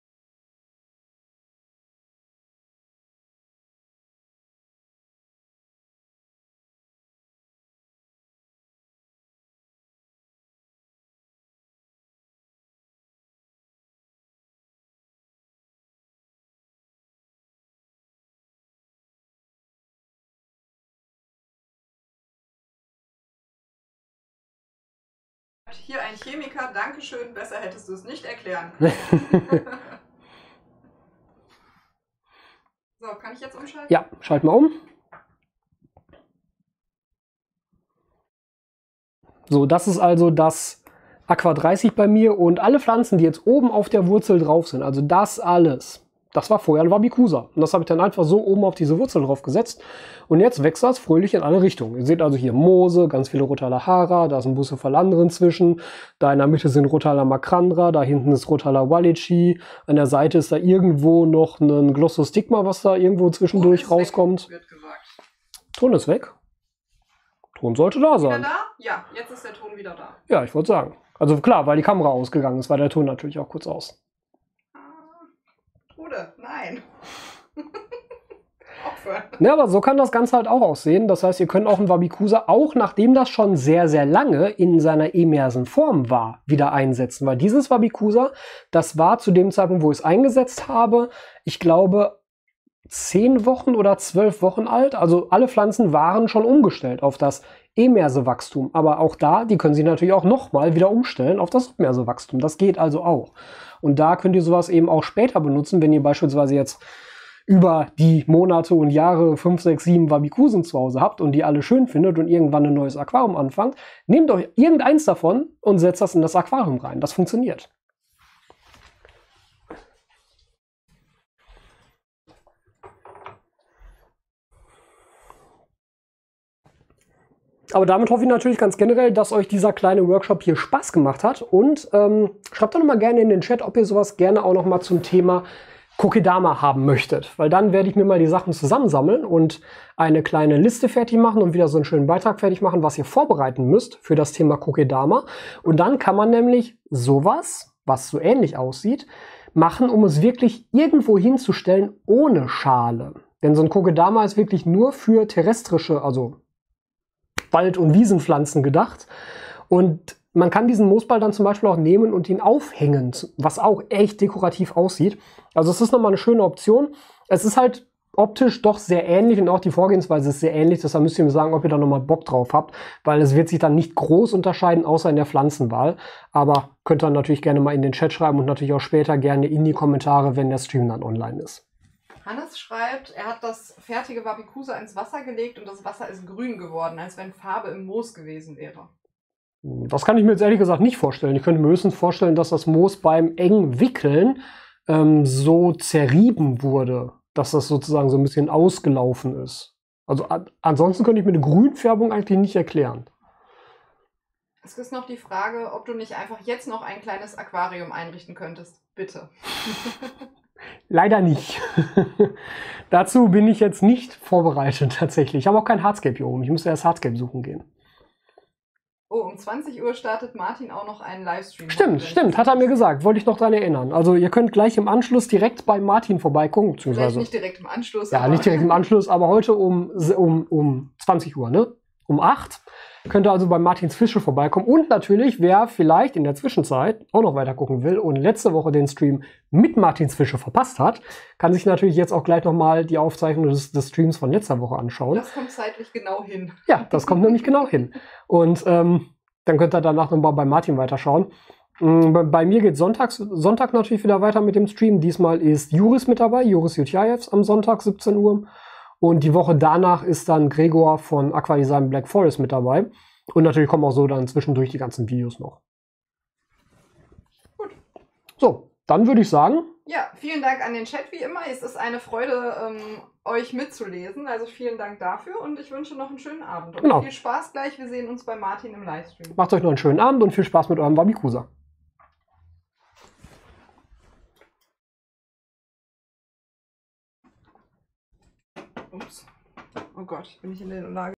Hier ein Chemiker, Dankeschön, besser hättest du es nicht erklären können. So, kann ich jetzt umschalten? Ja, schalt mal um. So, das ist also das Aqua 30 bei mir und alle Pflanzen, die jetzt oben auf der Wurzel drauf sind, also das alles, das war vorher ein Wabikusa. Und das habe ich dann einfach so oben auf diese Wurzel drauf gesetzt. Und jetzt wächst das fröhlich in alle Richtungen. Ihr seht also hier Moose, ganz viele Rotala, da ist ein Bucephalandren zwischen. Da in der Mitte sind Rotala macrandra, da hinten ist Rotala wallichi. An der Seite ist da irgendwo noch ein Glossostigma, was da irgendwo zwischendurch rauskommt. Wird gesagt. Ton ist weg. Ton sollte da sein. Wieder da? Ja, jetzt ist der Ton wieder da. Ja, ich würde sagen. Also klar, weil die Kamera ausgegangen ist, war der Ton natürlich auch kurz aus. Trude, nein. Aufhören. Ja, aber so kann das Ganze halt auch aussehen. Das heißt, ihr könnt auch ein Wabikusa, auch nachdem das schon sehr, sehr lange in seiner emersen Form war, wieder einsetzen. Weil dieses Wabikusa, das war zu dem Zeitpunkt, wo ich es eingesetzt habe, ich glaube, 10 Wochen oder 12 Wochen alt. Also alle Pflanzen waren schon umgestellt auf das emerse Wachstum. Aber auch da, die können Sie natürlich auch nochmal wieder umstellen auf das submerse Wachstum. Das geht also auch. Und da könnt ihr sowas eben auch später benutzen, wenn ihr beispielsweise jetzt über die Monate und Jahre 5, 6, 7 Wabikusen zu Hause habt und die alle schön findet und irgendwann ein neues Aquarium anfangt. Nehmt euch irgendeins davon und setzt das in das Aquarium rein. Das funktioniert. Aber damit hoffe ich natürlich ganz generell, dass euch dieser kleine Workshop hier Spaß gemacht hat. Und schreibt doch noch mal gerne in den Chat, ob ihr sowas gerne auch noch mal zum Thema Kokedama haben möchtet. Weil dann werde ich mir mal die Sachen zusammensammeln und eine kleine Liste fertig machen und wieder so einen schönen Beitrag fertig machen, was ihr vorbereiten müsst für das Thema Kokedama. Und dann kann man nämlich sowas, was so ähnlich aussieht, machen, um es wirklich irgendwo hinzustellen ohne Schale. Denn so ein Kokedama ist wirklich nur für terrestrische, also Wald- und Wiesenpflanzen gedacht. Und man kann diesen Moosball dann zum Beispiel auch nehmen und ihn aufhängen, was auch echt dekorativ aussieht. Also es ist nochmal eine schöne Option. Es ist halt optisch doch sehr ähnlich und auch die Vorgehensweise ist sehr ähnlich. Deshalb müsst ihr mir sagen, ob ihr da nochmal Bock drauf habt, weil es wird sich dann nicht groß unterscheiden, außer in der Pflanzenwahl. Aber könnt ihr natürlich gerne mal in den Chat schreiben und natürlich auch später gerne in die Kommentare, wenn der Stream dann online ist. Hannes schreibt, er hat das fertige Wabikusa ins Wasser gelegt und das Wasser ist grün geworden, als wenn Farbe im Moos gewesen wäre. Das kann ich mir jetzt ehrlich gesagt nicht vorstellen. Ich könnte mir höchstens vorstellen, dass das Moos beim engen Wickeln so zerrieben wurde, dass das sozusagen so ein bisschen ausgelaufen ist. Also ansonsten könnte ich mir eine Grünfärbung eigentlich nicht erklären. Es ist noch die Frage, ob du nicht einfach jetzt noch ein kleines Aquarium einrichten könntest. Bitte. Leider nicht. Dazu bin ich jetzt nicht vorbereitet tatsächlich. Ich habe auch kein Hardscape hier oben. Ich müsste erst Hardscape suchen gehen. Oh, um 20 Uhr startet Martin auch noch einen Livestream. Stimmt, hat er mir gesagt. Wollte ich noch daran erinnern. Also ihr könnt gleich im Anschluss direkt bei Martin vorbeigucken. Vielleicht nicht direkt im Anschluss. Ja, nicht direkt im Anschluss, aber heute um 20 Uhr, ne? Um 8 könnt ihr also bei Martins Fische vorbeikommen. Und natürlich, wer vielleicht in der Zwischenzeit auch noch weiter gucken will und letzte Woche den Stream mit Martins Fische verpasst hat, kann sich natürlich jetzt auch gleich nochmal die Aufzeichnung des Streams von letzter Woche anschauen. Das kommt zeitlich genau hin. Ja, das kommt nämlich genau hin. Und dann könnt ihr danach nochmal bei Martin weiterschauen. Bei mir geht Sonntag natürlich wieder weiter mit dem Stream. Diesmal ist Juris mit dabei, Juris Jutjaevs am Sonntag 17 Uhr. Und die Woche danach ist dann Gregor von Aquadesign Black Forest mit dabei. Und natürlich kommen auch so dann zwischendurch die ganzen Videos noch. Gut. So, dann würde ich sagen. Ja, vielen Dank an den Chat wie immer. Es ist eine Freude, euch mitzulesen. Also vielen Dank dafür und ich wünsche noch einen schönen Abend. Und Genau. Viel Spaß gleich. Wir sehen uns bei Martin im Livestream. Macht euch noch einen schönen Abend und viel Spaß mit eurem Wabikusa. Ups. Oh Gott, bin ich in der Lage.